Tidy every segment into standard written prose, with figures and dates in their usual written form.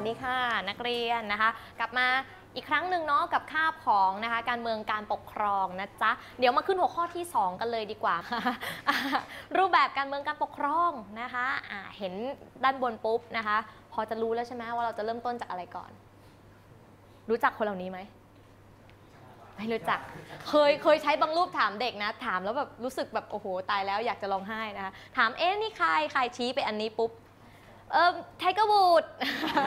ดีค่ะนักเรียนนะคะกลับมาอีกครั้งหนึ่งเนาะกับคาบของนะคะการเมืองการปกครองนะจ๊ะเดี๋ยวมาขึ้นหัวข้อที่ 2กันเลยดีกว่า รูปแบบการเมืองการปกครองนะคะเห็นด้านบนปุ๊บนะคะพอจะรู้แล้วใช่ไหมว่าเราจะเริ่มต้นจากอะไรก่อนรู้จักคนเหล่านี้ไหมไม่รู้จักเคยใช้บางรูปถามเด็กนะถามแล้วแบบรู้สึกแบบโอ้โหตายแล้วอยากจะร้องไห้นะคะถามนี่ใครชี้ไปอันนี้ปุ๊บไทเกอร์วูด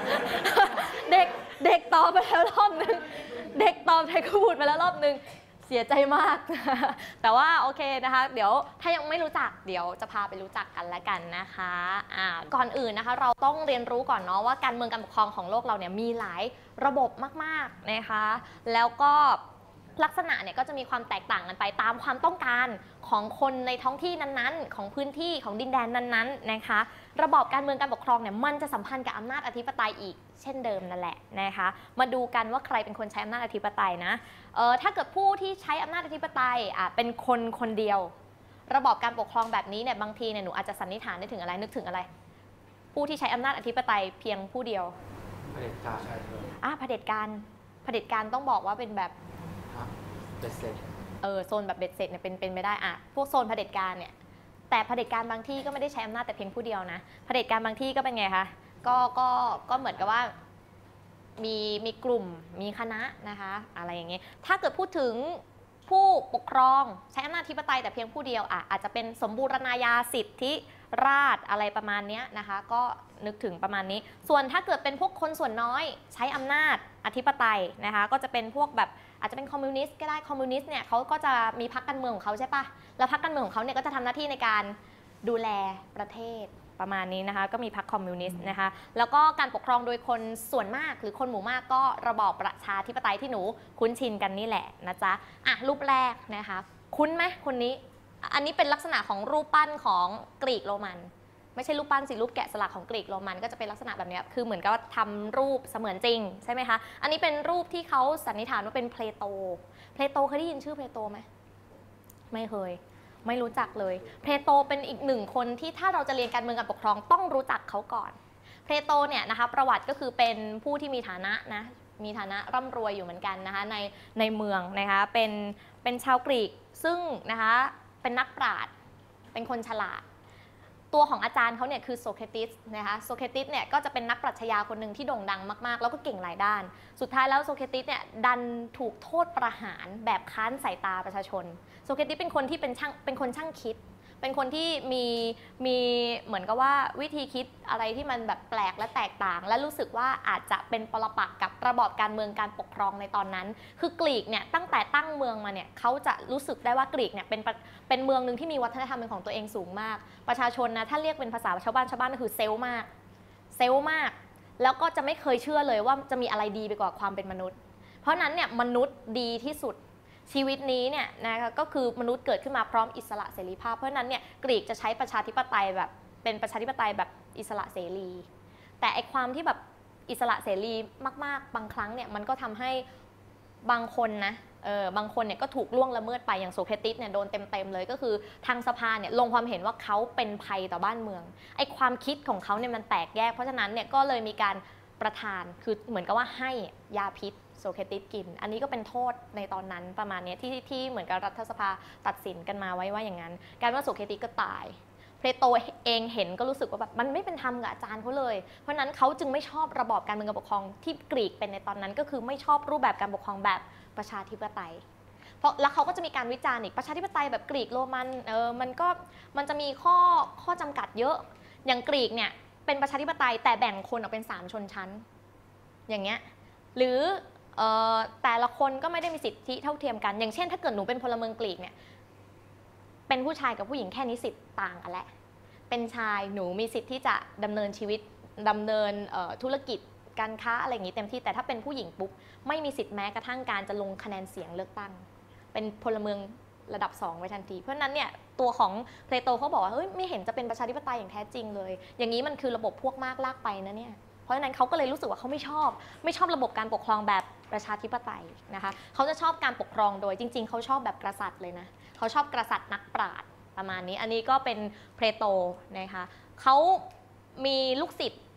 เด็กตอบไปแล้วรอบนึงเด็กตอบไทเกอร์วูดไปแล้วรอบนึงเสียใจมาก แต่ว่าโอเคนะคะเดี๋ยวถ้ายังไม่รู้จักเดี๋ยวจะพาไปรู้จักกันแล้วกันนะคะก่อนอื่นนะคะเราต้องเรียนรู้ก่อนเนาะว่าการเมืองการปกครองของโลกเราเนี่ยมีหลายระบบมากๆนะคะแล้วก็ลักษณะเนี่ยก็จะมีความแตกต่างกันไปตามความต้องการของคนในท้องที่นั้นๆของพื้นที่ของดินแดนนั้นๆนะคะระบอบการเมืองการปกครองเนี่ยมันจะสัมพันธ์กับอำนาจอธิปไตยอีกเช่นเดิมนั่นแหละนะคะมาดูกันว่าใครเป็นคนใช้อำนาจอธิปไตยนะถ้าเกิดผู้ที่ใช้อำนาจอธิปไตยเป็นคนเดียวระบอบการปกครองแบบนี้เนี่ยบางทีเนี่ยหนูอาจจะสันนิษฐานได้ถึงอะไรนึกถึงอะไรผู้ที่ใช้อำนาจอธิปไตยเพียงผู้เดียวเผด็จการเผด็จการต้องบอกว่าเป็นแบบเบ็ดเสร็จโซนแบบเบ็ดเสร็จเนี่ยเป็นไม่ได้พวกโซนเผด็จการเนี่ยแต่เผด็จการบางที่ก็ไม่ได้ใช้อำนาจแต่เพียงผู้เดียวนะเผด็จการบางที่ก็เป็นไงคะก็เหมือนกับว่ามีกลุ่มมีคณะนะคะอะไรอย่างเงี้ยถ้าเกิดพูดถึงผู้ปกครองใช้อำนาจอธิปไตยแต่เพียงผู้เดียวอาจจะเป็นสมบูรณาญาสิทธิราชอะไรประมาณนี้นะคะก็นึกถึงประมาณนี้ส่วนถ้าเกิดเป็นพวกคนส่วนน้อยใช้อำนาจอธิปไตยนะคะก็จะเป็นพวกแบบอาจจะเป็นคอมมิวนิสต์ก็ได้คอมมิวนิสต์เนี่ยเขาก็จะมีพรรคการเมืองของเขาใช่ปะแล้วพรรคการเมืองของเขาเนี่ยก็จะทำหน้าที่ในการดูแลประเทศประมาณนี้นะคะก็มีพรรคคอมมิวนิสต์นะคะแล้วก็การปกครองโดยคนส่วนมากหรือคนหมู่มากก็ระบอบประชาธิปไตยที่หนูคุ้นชินกันนี่แหละนะจ๊ะรูปแรกนะคะคุ้นไหมคนนี้อันนี้เป็นลักษณะของรูปปั้นของกรีกโรมันไม่ใช่รูปปั้นสิรูปแกะสลักของกรีกโรมันก็จะเป็นลักษณะแบบนี้คือเหมือนกับทำรูปเสมือนจริงใช่ไหมคะอันนี้เป็นรูปที่เขาสันนิษฐานว่าเป็นเพลโตเคยได้ยินชื่อเพลโตไหมไม่เคยไม่รู้จักเลยเพลโตเป็นอีกหนึ่งคนที่ถ้าเราจะเรียนการเมืองการปกครองต้องรู้จักเขาก่อนเพลโตเนี่ยนะคะประวัติก็คือเป็นผู้ที่มีฐานะนะมีฐานะร่ำรวยอยู่เหมือนกันนะคะในเมืองนะคะเป็นชาวกรีกซึ่งนะคะเป็นนักปราชญ์เป็นคนฉลาดตัวของอาจารย์เขาเนี่ยคือโซเครติสนะคะโซเครติสเนี่ยก็จะเป็นนักปรัชญาคนหนึ่งที่โด่งดังมากๆแล้วก็เก่งหลายด้านสุดท้ายแล้วโซเครติสเนี่ยดันถูกโทษประหารแบบค้านสายตาประชาชนโซเครติสเป็นคนที่เป็นคนช่างคิดเป็นคนที่มีเหมือนกับว่าวิธีคิดอะไรที่มันแบบแปลกและแตกต่างและรู้สึกว่าอาจจะเป็นปรปักษ์กับระบอบการเมืองการปกครองในตอนนั้นคือกรีกเนี่ยตั้งแต่ตั้งเมืองมาเนี่ยเขาจะรู้สึกได้ว่ากรีกเนี่ยเป็นเมืองหนึ่งที่มีวัฒนธรรมเป็นของตัวเองสูงมากประชาชนนะถ้าเรียกเป็นภาษาชาวบ้านก็คือเซลล์มากแล้วก็จะไม่เคยเชื่อเลยว่าจะมีอะไรดีไปกว่าความเป็นมนุษย์เพราะนั้นเนี่ยมนุษย์ดีที่สุดชีวิตนี้เนี่ยนะคะก็คือมนุษย์เกิดขึ้นมาพร้อมอิสระเสรีภาพเพราะนั้นเนี่ยกรีกจะใช้ประชาธิปไตยแบบเป็นประชาธิปไตยแบบอิสระเสรีแต่ไอความที่แบบอิสระเสรีมากๆบางครั้งเนี่ยมันก็ทำให้บางคนนะบางคนเนี่ยก็ถูกล่วงละเมิดไปอย่างโซเครติสเนี่ยโดนเต็มเลยก็คือทางสภาเนี่ยลงความเห็นว่าเขาเป็นภัยต่อบ้านเมืองไอความคิดของเขาเนี่ยมันแตกแยกเพราะฉะนั้นเนี่ยก็เลยมีการประทานคือเหมือนกับว่าให้ยาพิษโซเครติสกินอันนี้ก็เป็นโทษในตอนนั้นประมาณนี้ที่เหมือนกับรัฐสภาตัดสินกันมาไว้ว่าอย่างนั้นการว่าโซเครติสก็ตายเพลโตเองเห็นก็รู้สึกว่าแบบมันไม่เป็นธรรมกับอาจารย์เขาเลยเพราะนั้นเขาจึงไม่ชอบระบอบการเมืองการปกครองที่กรีกเป็นในตอนนั้นก็คือไม่ชอบรูปแบบการปกครองแบบประชาธิปไตยแล้วเขาก็จะมีการวิจารณ์อีกประชาธิปไตยแบบกรีกโรมันมันจะมีข้อจำกัดเยอะอย่างกรีกเนี่ยเป็นประชาธิปไตยแต่แบ่งคนออกเป็น3ชนชั้นอย่างเงี้ยหรือแต่ละคนก็ไม่ได้มีสิทธิเท่าเทียมกันอย่างเช่นถ้าเกิดหนูเป็นพลเมืองกรีกเนี่ยเป็นผู้ชายกับผู้หญิงแค่นี้สิทธิ์ต่างกันแหละเป็นชายหนูมีสิทธิ์ที่จะดำเนินชีวิตดำเนินธุรกิจการค้าอะไรอย่างนี้เต็มที่แต่ถ้าเป็นผู้หญิงปุ๊บไม่มีสิทธิ์แม้กระทั่งการจะลงคะแนนเสียงเลือกตั้งเป็นพลเมืองระดับ2ไว้ทันทีเพราะนั้นเนี่ยตัวของเพลโตเขาบอกว่าเฮ้ยไม่เห็นจะเป็นประชาธิปไตยอย่างแท้จริงเลยอย่างนี้มันคือระบบพวกมากลากไปนะเนี่ยเพราะฉะนั้นเขาก็เลยรู้สึกว่าเขาไม่ชอบระบบการปกครองแบบประชาธิปไตยนะคะเขาจะชอบการปกครองโดยจริงๆเขาชอบแบบกษัตริย์เลยนะเขาชอบกษัตริย์นักปราชญ์ประมาณนี้อันนี้ก็เป็นเพลโตนะคะเขามีลูกศิษย์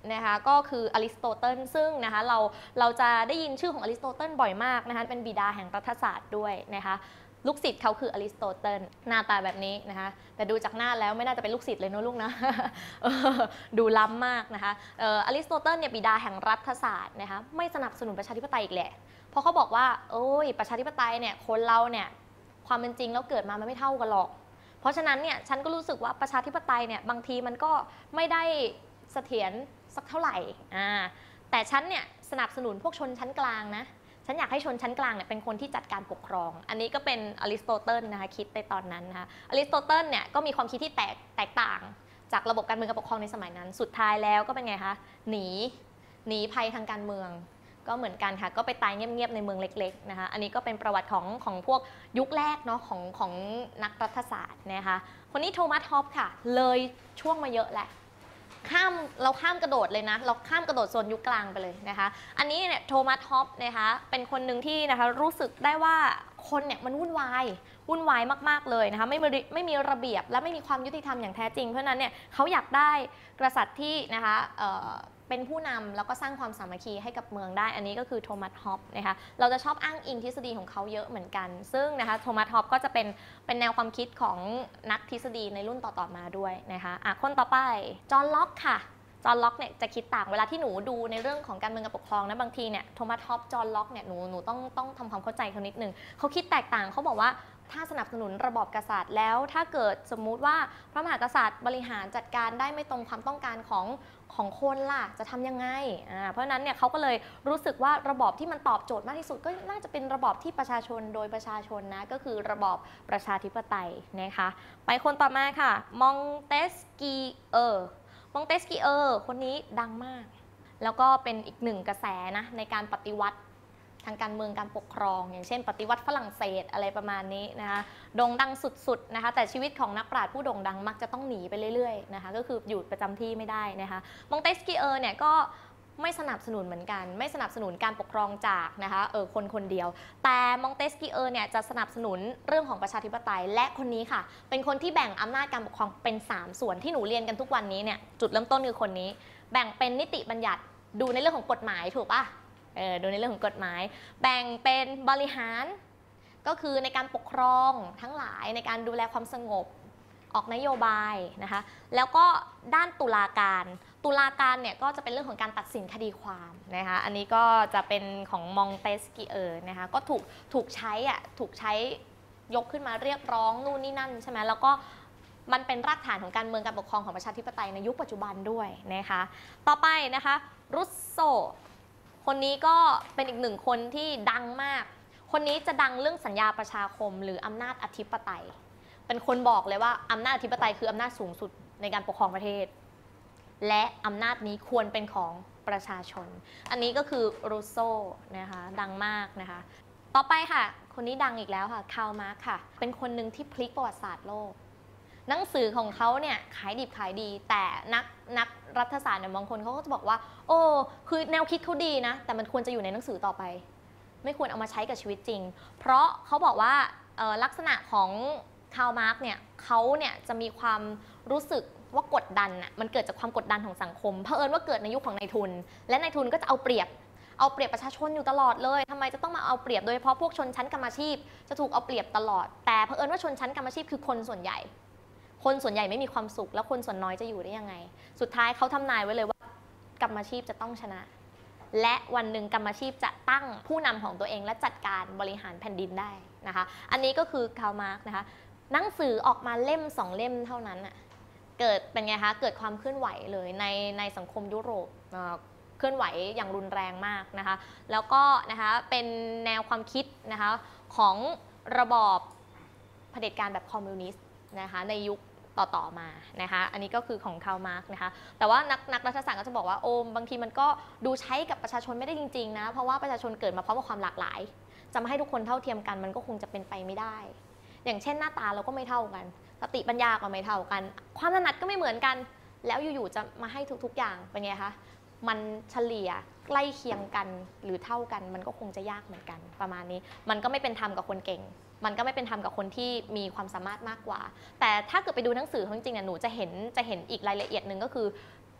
นะคะก็คืออริสโตเติลซึ่งนะคะเราจะได้ยินชื่อของอริสโตเติลบ่อยมากนะคะเป็นบิดาแห่งรัฐศาสตร์ด้วยนะคะลูกศิษย์เขาคืออริสโตเติลหน้าตาแบบนี้นะคะแต่ดูจากหน้าแล้วไม่น่าจะเป็นลูกศิษย์เลยเนอะลูกนะ ดูล้ำมากนะคะอริสโตเติลเนี่ยบิดาแห่งรัฐศาสตร์นะคะไม่สนับสนุนประชาธิปไตยอีกแหละเพราะเขาบอกว่าโอ้ยประชาธิปไตยเนี่ยคนเราเนี่ยความเป็นจริงแล้วเกิดมามันไม่เท่ากันหรอกเพราะฉะนั้นเนี่ยฉันก็รู้สึกว่าประชาธิปไตยเนี่ยบางทีมันก็ไม่ได้เสถียรสักเท่าไหร่แต่ฉันเนี่ยสนับสนุนพวกชนชั้นกลางนะฉันอยากให้ชนชั้นกลางเนี่ยเป็นคนที่จัดการปกครองอันนี้ก็เป็นอริสโตเติลนะคะคิดในตอนนั้นนะคะอริสโตเติลเนี่ยก็มีความคิดที่แตกต่างจากระบบการเมืองการปกครองในสมัยนั้นสุดท้ายแล้วก็เป็นไงคะหนีภัยทางการเมืองก็เหมือนกันค่ะก็ไปตายเงียบๆในเมืองเล็กๆนะคะอันนี้ก็เป็นประวัติของพวกยุคแรกเนาะของนักรัฐศาสตร์นะคะคนนี้โทมัสฮอปค่ะเลยช่วงมาเยอะแหละเราข้ามกระโดดเลยนะเราข้ามกระโดดโซนยุคกลางไปเลยนะคะอันนี้เนี่ยโทมัสฮอปนะคะเป็นคนหนึ่งที่นะคะรู้สึกได้ว่าคนเนี่ยมันวุ่นวายมากๆเลยนะคะไม่มีระเบียบและไม่มีความยุติธรรมอย่างแท้จริงเพราะนั้นเนี่ยเขาอยากได้กษัตริย์ที่นะคะเป็นผู้นำแล้วก็สร้างความสามัคคีให้กับเมืองได้อันนี้ก็คือโทมัสฮอปนะคะเราจะชอบอ้างอิงทฤษฎีของเขาเยอะเหมือนกันซึ่งนะคะโทมัสฮอปก็จะเป็นแนวความคิดของนักทฤษฎีในรุ่นต่อๆมาด้วยนะคะคนต่อไปจอห์นล็อกค่ะจอห์นล็อกเนี่ยจะคิดต่างเวลาที่หนูดูในเรื่องของการเมืองการปกครองนะบางทีเนี่ยโทมัสฮอปจอห์นล็อกเนี่ยหนูต้องทำความเข้าใจเขานิดนึงเขาคิดแตกต่างเขาบอกว่าถ้าสนับสนุนระบอบกษัตริย์แล้วถ้าเกิดสมมุติว่าพระมหากษัตริย์บริหารจัดการได้ไม่ตรงความต้องการของคนล่ะจะทำยังไงเพราะฉะนั้นเนี่ยเขาก็เลยรู้สึกว่าระบอบที่มันตอบโจทย์มากที่สุดก็น่าจะเป็นระบอบที่ประชาชนโดยประชาชนนะก็คือระบอบประชาธิปไตยนะคะไปคนต่อมาค่ะมองเตสกีเออร์คนนี้ดังมากแล้วก็เป็นอีกหนึ่งกระแสนะในการปฏิวัติทางการเมืองการปกครองอย่างเช่นปฏิวัติฝรั่งเศสอะไรประมาณนี้นะคะโด่งดังสุดๆนะคะแต่ชีวิตของนักปราชญ์ผู้โด่งดังมักจะต้องหนีไปเรื่อยๆนะคะก็คืออยู่ประจำที่ไม่ได้นะคะมองเตสกีเออร์เนี่ยก็ไม่สนับสนุนเหมือนกันไม่สนับสนุนการปกครองจากนะคะคนเดียวแต่มองเตสกีเออร์เนี่ยจะสนับสนุนเรื่องของประชาธิปไตยและคนนี้ค่ะเป็นคนที่แบ่งอำนาจการปกครองเป็น3ส่วนที่หนูเรียนกันทุกวันนี้เนี่ยจุดเริ่มต้นคือคนนี้แบ่งเป็นนิติบัญญัติดูในเรื่องของกฎหมายถูกปะดูในเรื่องของกฎหมายแบ่งเป็นบริหารก็คือในการปกครองทั้งหลายในการดูแลความสงบออกนโยบายนะคะแล้วก็ด้านตุลาการเนี่ยก็จะเป็นเรื่องของการตัดสินคดีความนะคะอันนี้ก็จะเป็นของมองเตสกีเออร์นะคะก็ถูกใช้ยกขึ้นมาเรียกร้องนู่นนี่นั่นใช่ไหมแล้วก็มันเป็นรากฐานของการเมืองการปกครองของประชาธิปไตยในยุคปัจจุบันด้วยนะคะต่อไปนะคะรุสโซคนนี้ก็เป็นอีกหนึ่งคนที่ดังมากคนนี้จะดังเรื่องสัญญาประชาคมหรืออำนาจอธิปไตยเป็นคนบอกเลยว่าอำนาจอธิปไตยคืออำนาจสูงสุดในการปกครองประเทศและอำนาจนี้ควรเป็นของประชาชนอันนี้ก็คือรูโซนะคะดังมากนะคะต่อไปค่ะคนนี้ดังอีกแล้วค่ะคาร์ลมาร์กซ์ค่ะเป็นคนหนึ่งที่พลิกประวัติศาสตร์โลกหนังสือของเขาเนี่ยขายดิบขายดีแต่นักรัฐศาสตร์เนี่ยบางคนเขาก็จะบอกว่าโอ้คือแนวคิดเขาดีนะแต่มันควรจะอยู่ในหนังสือต่อไปไม่ควรเอามาใช้กับชีวิตจริงเพราะเขาบอกว่าลักษณะของคาร์ลมาร์กซ์เนี่ยเขาเนี่ยจะมีความรู้สึกว่ากดดันน่ะมันเกิดจากความกดดันของสังคมเผอิญว่าเกิดในยุคของนายทุนและนายทุนก็จะเอาเปรียบประชาชนอยู่ตลอดเลยทำไมจะต้องมาเอาเปรียบโดยเฉพาะพวกชนชั้นกรรมอาชีพจะถูกเอาเปรียบตลอดแต่เผอิญว่าชนชั้นกรรมอาชีพคือคนส่วนใหญ่ไม่มีความสุขแล้วคนส่วนน้อยจะอยู่ได้ยังไงสุดท้ายเขาทำนายไว้เลยว่ากรรมอาชีพจะต้องชนะและวันหนึ่งกรรมอาชีพจะตั้งผู้นำของตัวเองและจัดการบริหารแผ่นดินได้นะคะอันนี้ก็คือคาร์ลมาร์กซ์นะคะหนังสือออกมาเล่ม2เล่มเท่านั้นน่ะเกิดเป็นไงคะเกิดความเคลื่อนไหวเลยในสังคมยุโรปเคลื่อนไหวอย่างรุนแรงมากนะคะแล้วก็นะคะเป็นแนวความคิดนะคะของระบอบเผด็จการแบบคอมมิวนิสต์นะคะในยุคต่อมานะคะอันนี้ก็คือของคาร์ลมาร์กซ์นะคะแต่ว่านักรัฐศาสตร์ก็จะบอกว่าโอ้บางทีมันก็ดูใช้กับประชาชนไม่ได้จริงๆนะเพราะว่าประชาชนเกิดมาพร้อมกับความหลากหลายจะมาให้ทุกคนเท่าเทียมกันมันก็คงจะเป็นไปไม่ได้อย่างเช่นหน้าตาเราก็ไม่เท่ากันสติปัญญาก็ไม่เท่ากันความถนัดก็ไม่เหมือนกันแล้วอยู่ๆจะมาให้ทุกๆอย่างเป็นไงคะมันเฉลี่ยใกล้เคียงกันหรือเท่ากันมันก็คงจะยากเหมือนกันประมาณนี้มันก็ไม่เป็นธรรมกับคนเก่งมันก็ไม่เป็นธรรมกับคนที่มีความสามารถมากกว่าแต่ถ้าเกิดไปดูหนังสือจริงๆเนี่ยหนูจะเห็นอีกรายละเอียดหนึ่งก็คือ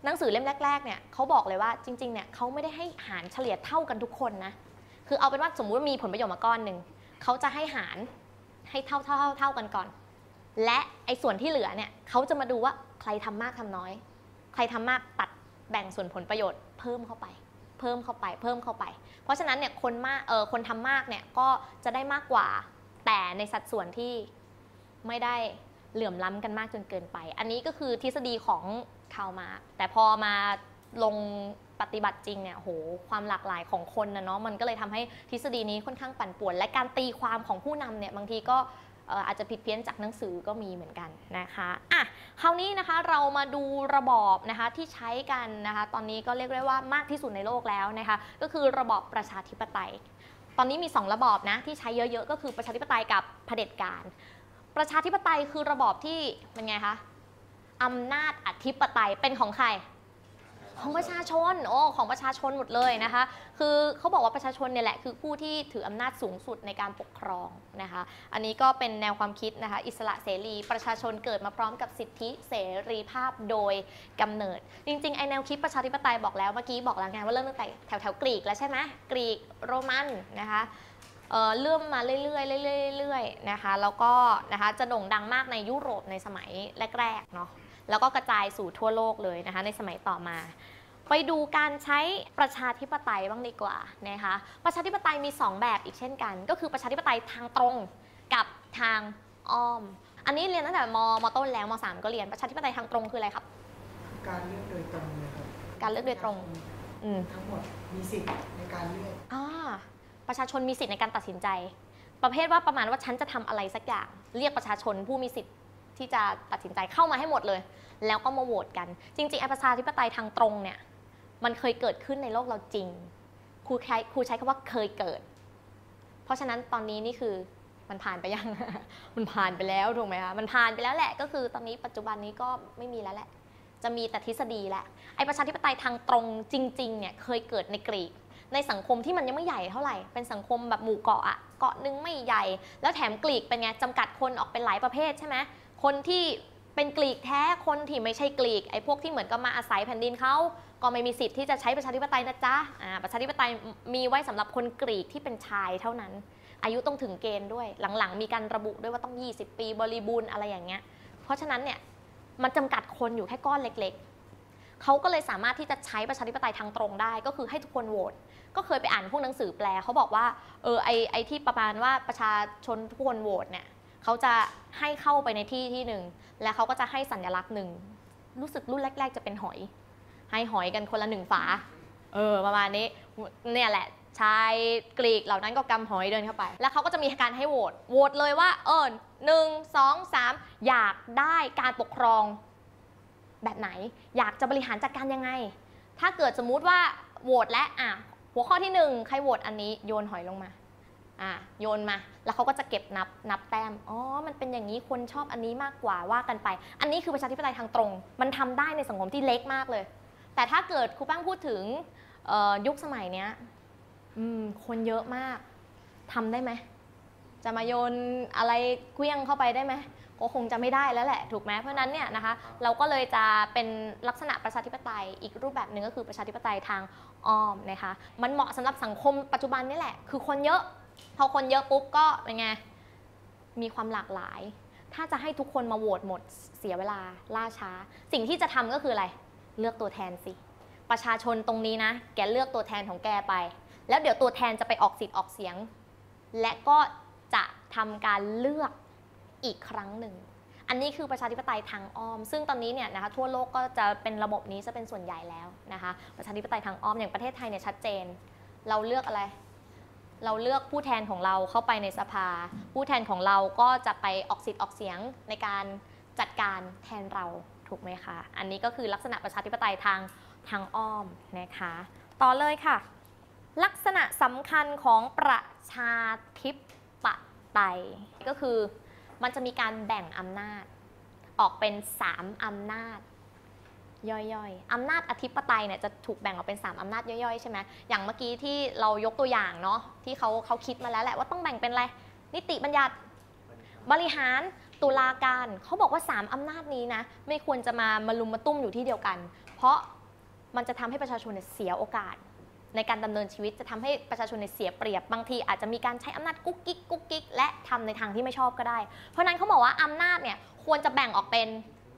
หนังสือเล่มแรกๆเนี่ยเขาบอกเลยว่าจริงๆเนี่ยเขาไม่ได้ให้หารเฉลี่ยเท่ากันทุกคนนะคือเอาเป็นว่าสมมุติว่ามีผลประโยชน์มาก้อนหนึ่งเขาจะให้หารให้เท่ากันก่อนและไอ้ส่วนที่เหลือเนี่ยเขาจะมาดูว่าใครทำมากทำน้อยใครทำมากตัดแบ่งส่วนผลประโยชน์เพิ่มเข้าไปเพราะฉะนั้นเนี่ยคนทำมากเนี่ยก็จะได้มากกว่าแต่ในสัดส่วนที่ไม่ได้เหลื่อมล้ำกันมากจนเกินไปอันนี้ก็คือทฤษฎีของคาร์ลมาร์กซ์แต่พอมาลงปฏิบัติจริงเนี่ยโหความหลากหลายของคนนะเนาะมันก็เลยทำให้ทฤษฎีนี้ค่อนข้างปั่นป่วนและการตีความของผู้นำเนี่ยบางทีก็อาจจะผิดเพี้ยนจากหนังสือก็มีเหมือนกันนะคะคราวนี้นะคะเรามาดูระบอบนะคะที่ใช้กันนะคะตอนนี้ก็เรียกได้ว่ามากที่สุดในโลกแล้วนะคะก็คือระบอบประชาธิปไตยตอนนี้มี2ระบอบนะที่ใช้เยอะๆก็คือประชาธิปไตยกับเผด็จการประชาธิปไตยคือระบอบที่เป็นไงคะอำนาจอธิปไตยเป็นของใครของประชาชนของประชาชนหมดเลยนะคะคือเขาบอกว่าประชาชนเนี่ยแหละคือผู้ที่ถืออำนาจสูงสุดในการปกครองนะคะอันนี้ก็เป็นแนวความคิดนะคะอิสระเสรีประชาชนเกิดมาพร้อมกับสิทธิเสรีภาพโดยกำเนิดจริงๆไอแนวคิดประชาธิปไตยบอกแล้วเมื่อกี้บอกแล้วไงว่าเริ่มตั้งแต่แถวกรีกแล้วใช่ไหมกรีกโรมันนะคะเริ่มมาเรื่อยๆนะคะแล้วก็นะคะจะโด่งดังมากในยุโรปในสมัยแรกๆเนาะแล้วก็กระจายสู่ทั่วโลกเลยนะคะในสมัยต่อมาไปดูการใช้ประชาธิปไตยบ้างดีกว่านะคะประชาธิปไตยมี2แบบอีกเช่นกันก็คือประชาธิปไตยทางตรงกับทางอ้อมอันนี้เรียนตั้งแต่มต้นแล้วม3ก็เรียนประชาธิปไตยทางตรงคืออะไรครับการเลือกโดยตรงเลยครับการเลือกโดยตรงทั้งหมดมีสิทธิ์ในการเลือกประชาชนมีสิทธิ์ในการตัดสินใจประเภทว่าประมาณว่าฉันจะทำอะไรสักอย่างเรียกประชาชนผู้มีสิทธิ์ที่จะตัดสินใจเข้ามาให้หมดเลยแล้วก็มาโหวตกันจริงๆประชาธิปไตยทางตรงเนี่ยมันเคยเกิดขึ้นในโลกเราจริงครูใช้คำว่าเคยเกิดเพราะฉะนั้นตอนนี้นี่คือมันผ่านไปยัง มันผ่านไปแล้วถูกไหมคะมันผ่านไปแล้วแหละก็คือตอนนี้ปัจจุบันนี้ก็ไม่มีแล้วแหละจะมีแต่ทฤษฎีแหละไอ้ประชาธิปไตยทางตรงจริงๆเนี่ยเคยเกิดในกรีกในสังคมที่มันยังไม่ใหญ่เท่าไหร่เป็นสังคมแบบหมู่เกาะอะเกาะนึงไม่ใหญ่แล้วแถมกรีกเป็นไงจำกัดคนออกเป็นหลายประเภทใช่ไหมคนที่เป็นกรีกแท้คนที่ไม่ใช่กรีกไอ้พวกที่เหมือนกับมาอาศัยแผ่นดินเขาก็ไม่มีสิทธิ์ที่จะใช้ประชาธิปไตยนะจ๊ะประชาธิปไตยมีไว้สำหรับคนกรีกที่เป็นชายเท่านั้นอายุต้องถึงเกณฑ์ด้วยหลังๆมีการระบุด้วยว่าต้อง20ปีบริบูรณ์อะไรอย่างเงี้ยเพราะฉะนั้นเนี่ยมันจำกัดคนอยู่แค่ก้อนเล็กๆเขาก็เลยสามารถที่จะใช้ประชาธิปไตยทางตรงได้ก็คือให้ทุกคนโหวตก็เคยไปอ่านพวกหนังสือแปลเขาบอกว่าไอที่ประมาณว่าประชาชนทุกคนโหวตเนี่ยเขาจะให้เข้าไปในที่หนึ่งแล้วเขาก็จะให้สัญลักษณ์หนึ่งรู้สึกรุ่นแรกๆจะเป็นหอยให้หอยกันคนละ1 ฝาประมาณนี้เนี่ยแหละชายกรีกเหล่านั้นก็กำหอยเดินเข้าไปแล้วเขาก็จะมีการให้โหวตเลยว่า1 2 3อยากได้การปกครองแบบไหนอยากจะบริหารจัดการยังไงถ้าเกิดสมมุติว่าโหวตและหัวข้อที่1ใครโหวตอันนี้โยนหอยลงมาโยนมาแล้วเขาก็จะเก็บนับแต้มมันเป็นอย่างนี้คนชอบอันนี้มากกว่าว่ากันไปอันนี้คือประชาธิปไตยทางตรงมันทำได้ในสังคมที่เล็กมากเลยแต่ถ้าเกิดครูปั้งพูดถึงยุคสมัยเนี้ยคนเยอะมากทำได้ไหมจะมาโยนอะไรเคลี้ยงเข้าไปได้ไหมก็คงจะไม่ได้แล้วแหละถูกไหมเพราะนั้นเนี่ยนะคะเราก็เลยจะเป็นลักษณะประชาธิปไตยอีกรูปแบบหนึ่งก็คือประชาธิปไตยทางอ้อมนะคะมันเหมาะสำหรับสังคมปัจจุบันนี่แหละคือคนเยอะพอคนเยอะปุ๊บก็เป็นไงมีความหลากหลายถ้าจะให้ทุกคนมาโหวตหมดเสียเวลาล่าช้าสิ่งที่จะทำก็คืออะไรเลือกตัวแทนสิประชาชนตรงนี้นะแกเลือกตัวแทนของแกไปแล้วเดี๋ยวตัวแทนจะไปออกสิทธิ์ออกเสียงและก็จะทำการเลือกอีกครั้งหนึ่งอันนี้คือประชาธิปไตยทางอ้อมซึ่งตอนนี้เนี่ยนะคะทั่วโลกก็จะเป็นระบบนี้จะเป็นส่วนใหญ่แล้วนะคะประชาธิปไตยทางอ้อมอย่างประเทศไทยเนี่ยชัดเจนเราเลือกอะไรเราเลือกผู้แทนของเราเข้าไปในสภาผู้แทนของเราก็จะไปออกสิทธิ์ออกเสียงในการจัดการแทนเราถูกไหมคะอันนี้ก็คือลักษณะประชาธิปไตยทางอ้อมนะคะต่อเลยค่ะลักษณะสำคัญของประชาธิปไตยก็คือมันจะมีการแบ่งอำนาจออกเป็น3อำนาจย่อยๆอำนาจอธิปไตยเนี่ยจะถูกแบ่งออกเป็น3อำนาจย่อยๆใช่ไหมอย่างเมื่อกี้ที่เรายกตัวอย่างเนาะที่เขาคิดมาแล้วแหละว่าต้องแบ่งเป็นอะไรนิติบัญญัติบริหารตุลาการเขาบอกว่า3อำนาจนี้นะไม่ควรจะมาลุมมาตุ้มอยู่ที่เดียวกันเพเพราะมันจะทำให้ประชาชนเนี่ยเสียโอกาสในการดำเนินชีวิตจะทำให้ประชาชนเนี่ยเสียเปรียบบางทีอาจจะมีการใช้อำนาจกุ๊กกิ๊กและทำในทางที่ไม่ชอบก็ได้เพราะนั้นเขาบอกว่าอำนาจเนี่ยควรจะแบ่งออกเป็น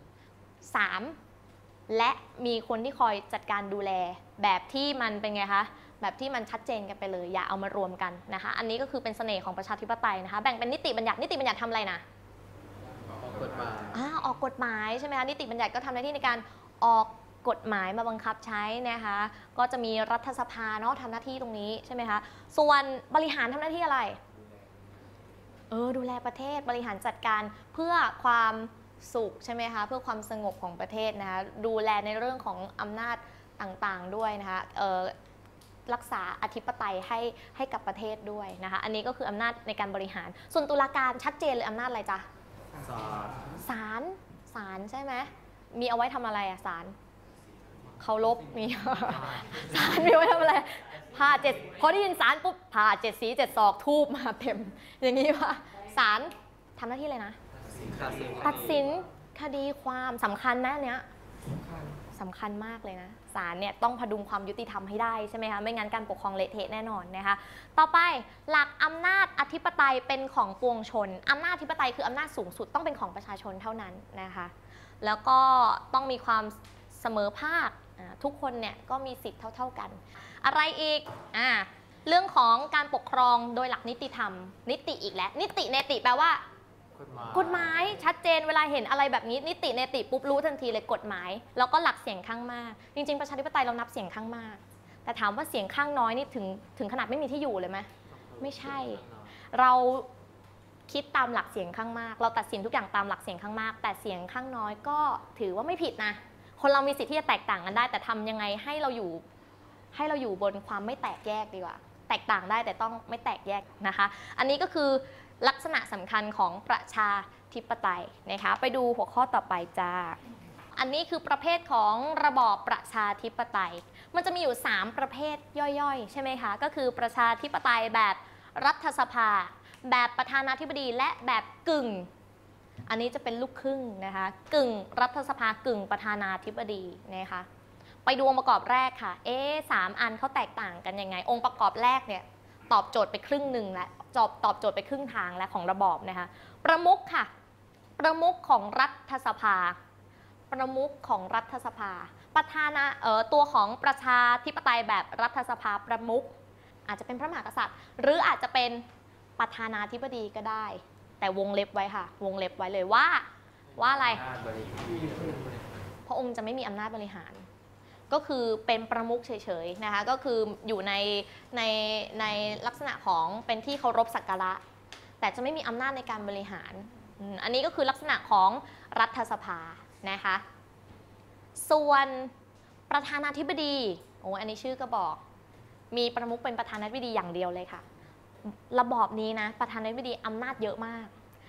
3 และมีคนที่คอยจัดการดูแลแบบที่มันเป็นไงคะแบบที่มันชัดเจนกันไปเลยอย่าเอามารวมกันนะคะอันนี้ก็คือเป็นเสน่ห์ของประชาธิปไตยนะคะแบ่งเป็นนิติบัญญัติทำอะไรนะออกกฎหมายออกกฎหมายใช่ไหมคะนิติบัญญัติก็ทำหน้าที่ในการออกกฎหมายมาบังคับใช้นะคะก็จะมีรัฐสภาเนาะทำหน้าที่ตรงนี้ใช่ไหมคะส่วนบริหารทำหน้าที่อะไรดูแลประเทศบริหารจัดการเพื่อความสุขใช่ไหมคะเพื่อความสงบของประเทศนะคะดูแลในเรื่องของอำนาจต่างๆด้วยนะคะรักษาอธิปไตยให้กับประเทศด้วยนะคะอันนี้ก็คืออำนาจในการบริหารส่วนตุลาการชัดเจนเลยอำนาจอะไรจ๊ะศาลศาลใช่ไหมมีเอาไว้ทำอะไรอะศาลเคารพมี ศาลมีไว้ทำอะไรผ่าเจ็ดพอได้ยินศาลปุ๊บผ่า7 สี 7 ศอกทูบมาเต็มอย่างนี้ว่าศาลทำหน้าที่อะไรนะตัดสินคดีความสำคัญไหมอันเนี้ยสำคัญมากเลยนะศาลเนี่ยต้องพดุงความยุติธรรมให้ได้ใช่ไหมคะไม่งั้นการปกครองเละเทะแน่นอนนะคะต่อไปหลักอำนาจอธิปไตยเป็นของปวงชนอำนาจอธิปไตยคืออำนาจสูงสุดต้องเป็นของประชาชนเท่านั้นนะคะแล้วก็ต้องมีความเสมอภาคทุกคนเนี่ยก็มีสิทธิ์เท่ากันอะไรอีกเรื่องของการปกครองโดยหลักนิติธรรมนิติอีกแล้วนิติเนติแปลว่ากฎหมายชัดเจนเวลาเห็นอะไรแบบนี้นิติเนติปุ๊บรู้ทันทีเลยกฎหมายแล้วก็หลักเสียงข้างมากจริงๆประชาธิปไตยเรานับเสียงข้างมากแต่ถามว่าเสียงข้างน้อยนี่ถึงขนาดไม่มีที่อยู่เลยไหมไม่ใช่เราคิดตามหลักเสียงข้างมากเราตัดสินทุกอย่างตามหลักเสียงข้างมากแต่เสียงข้างน้อยก็ถือว่าไม่ผิดนะคนเรามีสิทธิ์ที่จะแตกต่างกันได้แต่ทำยังไงให้เราอยู่บนความไม่แตกแยกดีกว่าแตกต่างได้แต่ต้องไม่แตกแยกนะคะอันนี้ก็คือลักษณะสำคัญของประชาธิปไตยนะคะไปดูหัวข้อต่อไปจ้าอันนี้คือประเภทของระบอบประชาธิปไตยมันจะมีอยู่3ประเภทย่อยๆใช่ไหมคะก็คือประชาธิปไตยแบบรัฐสภาแบบประธานาธิบดีและแบบกึ่งอันนี้จะเป็นลูกครึ่งนะคะกึ่งรัฐสภากึ่งประธานาธิบดีนะคะไปดูองค์ประกอบแรกค่ะ3 อันเขาแตกต่างกันยังไงองค์ประกอบแรกเนี่ยตอบโจทย์ไปครึ่งหนึ่งแล้วตอบโจทย์ไปครึ่งทางแล้วของระบอบนะคะประมุขค่ะประมุขของรัฐสภาประมุขของรัฐสภาประธานาตัวของประชาธิปไตยแบบรัฐสภาประมุขอาจจะเป็นพระมหากษัตริย์หรืออาจจะเป็นประธานาธิบดีก็ได้แต่วงเล็บไว้ค่ะวงเล็บไว้เลยว่าอะไรพระองค์จะไม่มีอำนาจบริหารก็คือเป็นประมุขเฉยๆนะคะก็คืออยู่ในลักษณะของเป็นที่เคารพสักการะแต่จะไม่มีอำนาจในการบริหารอันนี้ก็คือลักษณะของรัฐสภานะคะส่วนประธานาธิบดีอันนี้ชื่อก็บอกมีประมุขเป็นประธานาธิบดีอย่างเดียวเลยค่ะระบอบนี้นะประธานาธิบดีอำนาจเยอะมาก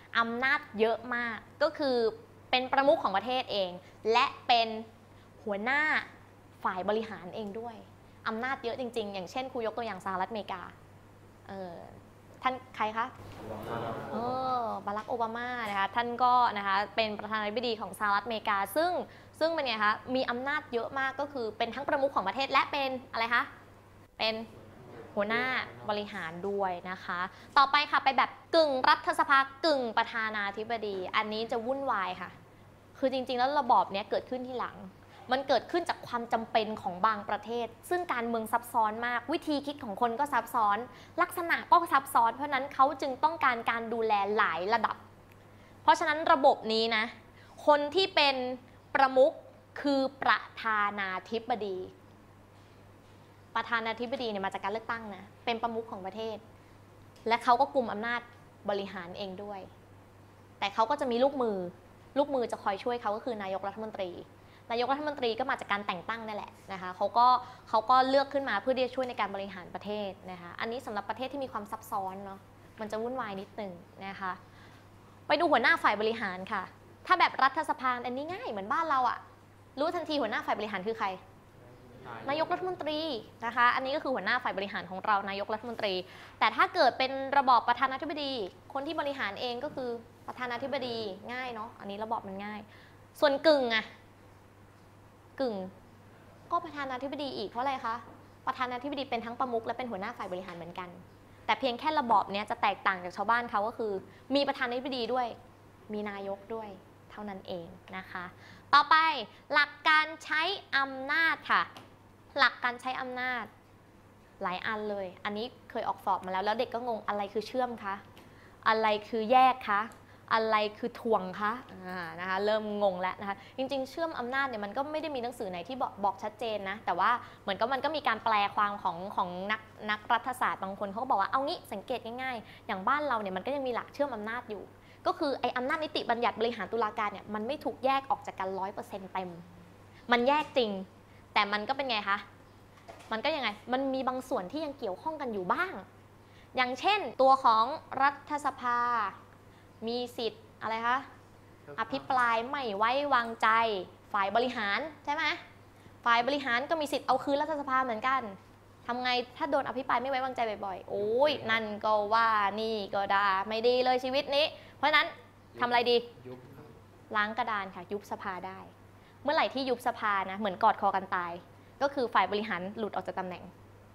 ก็คือเป็นประมุขของประเทศเองและเป็นหัวหน้าฝ่ายบริหารเองด้วยอำนาจเยอะจริงๆอย่างเช่นครูยกตัวอย่างสหรัฐอเมริกาท่านใครคะบารักโอบามานะคะท่านก็นะคะเป็นประธานาธิบดีของสหรัฐอเมริกาซึ่งเป็นไงคะมีอำนาจเยอะมากก็คือเป็นทั้งประมุขของประเทศและเป็นอะไรคะเป็นหัวหน้าบริหารด้วยนะคะต่อไปค่ะไปแบบกึ่งรัฐสภากึ่งประธานาธิบดีอันนี้จะวุ่นวายค่ะคือจริงๆแล้วระบอบนี้เกิดขึ้นที่หลังมันเกิดขึ้นจากความจำเป็นของบางประเทศซึ่งการเมืองซับซ้อนมากวิธีคิดของคนก็ซับซ้อนลักษณะก็ซับซ้อนเพราะนั้นเขาจึงต้องการดูแลหลายระดับเพราะฉะนั้นระบบนี้นะคนที่เป็นประมุขคือประธานาธิบดีประธานาธิบดีเนี่ยมาจากการเลือกตั้งนะเป็นประมุขของประเทศและเขาก็กุมอำนาจบริหารเองด้วยแต่เขาก็จะมีลูกมือจะคอยช่วยเขาก็คือนายกรัฐมนตรีก็มาจากการแต่งตั้งนั่นแหละนะคะเขาก็เลือกขึ้นมาเพื่อที่จะช่วยในการบริหารประเทศนะคะอันนี้สำหรับประเทศที่มีความซับซ้อนเนาะมันจะวุ่นวายนิดนึงนะคะไปดูหัวหน้าฝ่ายบริหารค่ะถ้าแบบรัฐสภาอันนี้ง่ายเหมือนบ้านเราอะรู้ทันทีหัวหน้าฝ่ายบริหารคือใครนายกรัฐมนตรีนะคะอันนี้ก็คือหัวหน้าฝ่ายบริหารของเรานายกรัฐมนตรีแต่ถ้าเกิดเป็นระบอบประธานาธิบดีคนที่บริหารเองก็คือประธานาธิบดีง่ายเนาะอันนี้ระบอบมันง่ายส่วนกึ่งก็ประธานาธิบดีอีกเพราะอะไรคะประธานาธิบดีเป็นทั้งประมุขและเป็นหัวหน้าฝ่ายบริหารเหมือนกันแต่เพียงแค่ระบอบเนี้ยจะแตกต่างจากชาวบ้านเขาก็คือมีประธานาธิบดีด้วยมีนายกด้วยเท่านั้นเองนะคะต่อไปหลักการใช้อำนาจค่ะหลักการใช้อำนาจหลายอันเลยอันนี้เคยออกสอบมาแล้วเด็กก็งงอะไรคือเชื่อมคะอะไรคือแยกคะอะไรคือถ่วงคะนะคะเริ่มงงแล้วนะคะจริงๆเชื่อมอำนาจเนี่ยมันก็ไม่ได้มีหนังสือไหนที่บอกชัดเจนนะแต่ว่าเหมือนก็มันก็มีการแปลความของนักรัฐศาสตร์บางคนเขาก็บอกว่าเอางี้สังเกตง่ายๆอย่างบ้านเราเนี่ยมันก็ยังมีหลักเชื่อมอำนาจอยู่ก็คือไอ้อำนาจนิติบัญญัติบริหารตุลาการเนี่ยมันไม่ถูกแยกออกจากกัน 100% เต็มมันแยกจริงแต่มันก็เป็นไงคะมันก็ยังไงมันมีบางส่วนที่ยังเกี่ยวข้องกันอยู่บ้างอย่างเช่นตัวของรัฐสภามีสิทธิ์อะไรคะอภิปรายไม่ไว้วางใจฝ่ายบริหารใช่ไหมฝ่ายบริหารก็มีสิทธิ์เอาคืนรัฐสภาเหมือนกันทำไงถ้าโดนอภิปรายไม่ไว้วางใจบ่อยๆโอ้ยนั่นก็ว่านี่ก็ด่าไม่ดีเลยชีวิตนี้เพราะฉะนั้นทำอะไรดียุบล้างกระดานค่ะยุบสภาได้เมื่อไหร่ที่ยุบสภานะเหมือนกอดคอกันตายก็คือฝ่ายบริหารหลุดออกจากตำแหน่ง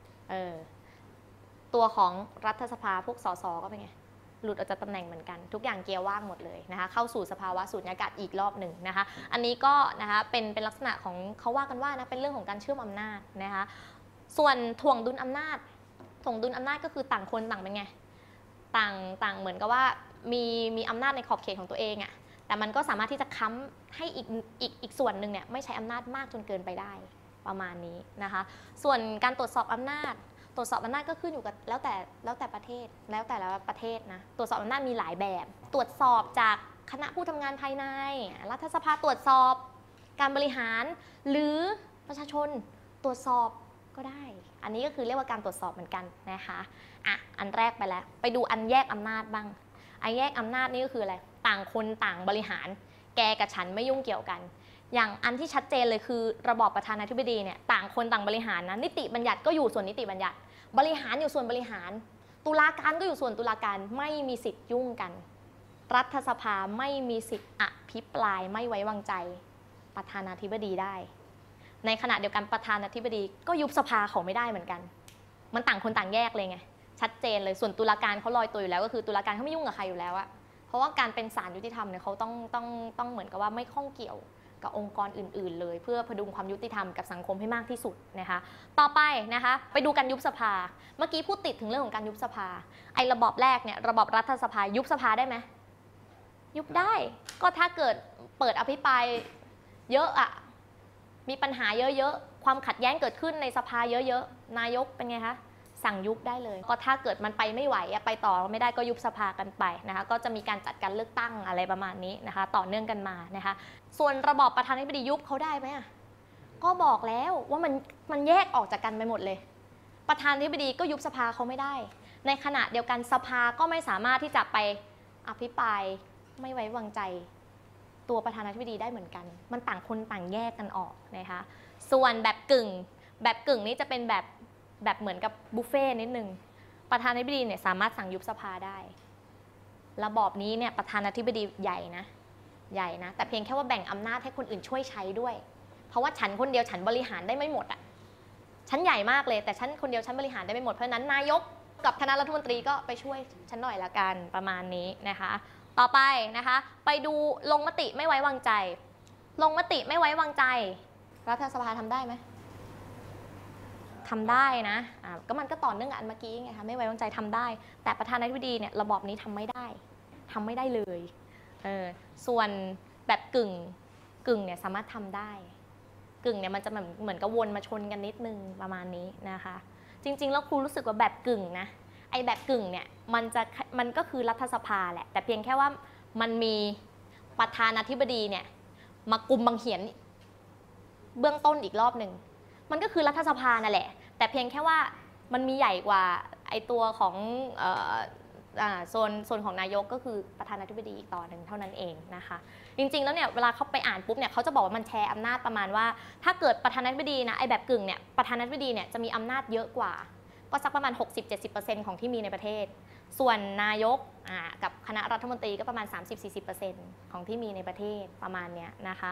ตัวของรัฐสภาพวกสสก็เป็นไงหลุดออกจากตำแหน่งเหมือนกันทุกอย่างเกียร์ว่างหมดเลยนะคะเข้าสู่สภาวะสูญญากาศอีกรอบหนึ่งนะคะอันนี้ก็นะคะเป็นลักษณะของเขาว่ากันว่านะเป็นเรื่องของการเชื่อมอำนาจนะคะส่วนถ่วงดุลอำนาจถ่วงดุลอำนาจก็คือต่างคนต่างเป็นไงต่างเหมือนกับว่ามีอำนาจในขอบเขตของตัวเองอะแต่มันก็สามารถที่จะค้ำให้อีกส่วนหนึ่งเนี่ยไม่ใช้อำนาจมากจนเกินไปได้ประมาณนี้นะคะส่วนการตรวจสอบอำนาจก็ขึ้นอยู่กับแล้วแต่ประเทศแล้วแต่ละประเทศนะตรวจสอบอำนาจมีหลายแบบตรวจสอบจากคณะผู้ทำงานภายในรัฐสภาตรวจสอบการบริหารหรือประชาชนตรวจสอบก็ได้อันนี้ก็คือเรียกว่าการตรวจสอบเหมือนกันนะคะอันแรกไปแล้วไปดูอันแยกอำนาจบ้างอันแยกอำนาจนี่ก็คืออะไรต่างคนต่างบริหารแกกับฉันไม่ยุ่งเกี่ยวกันอย่างอันที่ชัดเจนเลยคือระบอบประธานาธิบดีเนี่ยต่างคนต่างบริหารนะนิติบัญญัติก็อยู่ส่วนนิติบัญญัติบริหารอยู่ส่วนบริหารตุลาการก็อยู่ส่วนตุลาการไม่มีสิทธิ์ยุ่งกันรัฐสภาไม่มีสิทธิ์อภิปรายไม่ไว้วางใจประธานาธิบดีได้ในขณะเดียวกันประธานาธิบดีก็ยุบสภาเขาไม่ได้เหมือนกันมันต่างคนต่างแยกเลยไงชัดเจนเลยส่วนตุลาการเขาลอยตัวอยู่แล้วก็คือตุลาการเขาไม่ยุ่งกับใครอยู่แล้วอะเพราะว่าการเป็นศาลยุติธรรมเนี่ยเขาต้องเหมือนกับว่าไม่ข้องเกี่ยวกับองค์กรอื่นๆเลยเพื่อพดุงความยุติธรรมกับสังคมให้มากที่สุดนะคะต่อไปนะคะไปดูการยุบสภาเมื่อกี้พูดติดถึงเรื่องของการยุบสภาไอ้ระบอบแรกเนี่ยระบอบรัฐสภายุบสภาได้ไหมยุบได้ก็ถ้าเกิดเปิดอภิปรายเยอะอะมีปัญหาเยอะๆความขัดแย้งเกิดขึ้นในสภาเยอะๆนายกเป็นไงคะสั่งยุบได้เลยก็ถ้าเกิดมันไปไม่ไหวไปต่อไม่ได้ก็ยุบสภากันไปนะคะก็จะมีการจัดการเลือกตั้งอะไรประมาณนี้นะคะต่อเนื่องกันมานะคะส่วนระบอบประธานาธิบดียุบเขาได้ไหมก็บอกแล้วว่ามันแยกออกจากกันไปหมดเลยประธานาธิบดีก็ยุบสภาเขาไม่ได้ในขณะเดียวกันสภาก็ไม่สามารถที่จะไปอภิปรายไม่ไว้วางใจตัวประธานาธิบดีได้เหมือนกันมันต่างคนต่างแยกกันออกนะคะส่วนแบบกึ่งนี้จะเป็นแบบเหมือนกับบุฟเฟ่นิดนึงประธานาธิบดีเนี่ยสามารถสั่งยุบสภาได้ระบอบนี้เนี่ยประธานาธิบดีใหญ่นะแต่เพียงแค่ว่าแบ่งอำนาจให้คนอื่นช่วยใช้ด้วยเพราะว่าฉันคนเดียวฉันบริหารได้ไม่หมดอะฉันใหญ่มากเลยแต่ฉันคนเดียวฉันบริหารได้ไม่หมดเพราะนั้นนายกกับคณะรัฐมนตรีก็ไปช่วยฉันหน่อยละกันประมาณนี้นะคะต่อไปนะคะไปดูลงมติไม่ไว้วางใจลงมติไม่ไว้วางใจรัฐสภาทำได้ไหมทำได้นะก็มันก็ต่อเนื่องกับอันเมื่อกี้ไงคะไม่ไว้วางใจทำได้แต่ประธานาธิบดีเนี่ยระบอบนี้ทำไม่ได้เลยส่วนแบบกึ่งเนี่ยสามารถทำได้กึ่งเนี่ยมันจะเหมือนกับวนมาชนกันนิดนึงประมาณนี้นะคะจริงๆแล้วครูรู้สึกว่าแบบกึ่งนะไอ้แบบกึ่งเนี่ยมันก็คือรัฐสภาแหละแต่เพียงแค่ว่ามันมีประธานาธิบดีเนี่ยมากุมบังเหียนเบื้องต้นอีกรอบหนึ่งมันก็คือรัฐสภานั่นแหละแต่เพียงแค่ว่ามันมีใหญ่กว่าไอตัวของโซนของนายกก็คือประธานาธิบดีอีกต่อหนึ่งเท่านั้นเองนะคะจริงๆแล้วเนี่ยเวลาเขาไปอ่านปุ๊บเนี่ยเขาจะบอกว่ามันแชร์อำนาจประมาณว่าถ้าเกิดประธานาธิบดีนะไอแบบกึ่งเนี่ยประธานาธิบดีเนี่ยจะมีอำนาจเยอะกว่าก็สักประมาณ 60-70% ของที่มีในประเทศส่วนนายกกับคณะรัฐมนตรีก็ประมาณ 30-40% ของที่มีในประเทศประมาณเนี้ยนะคะ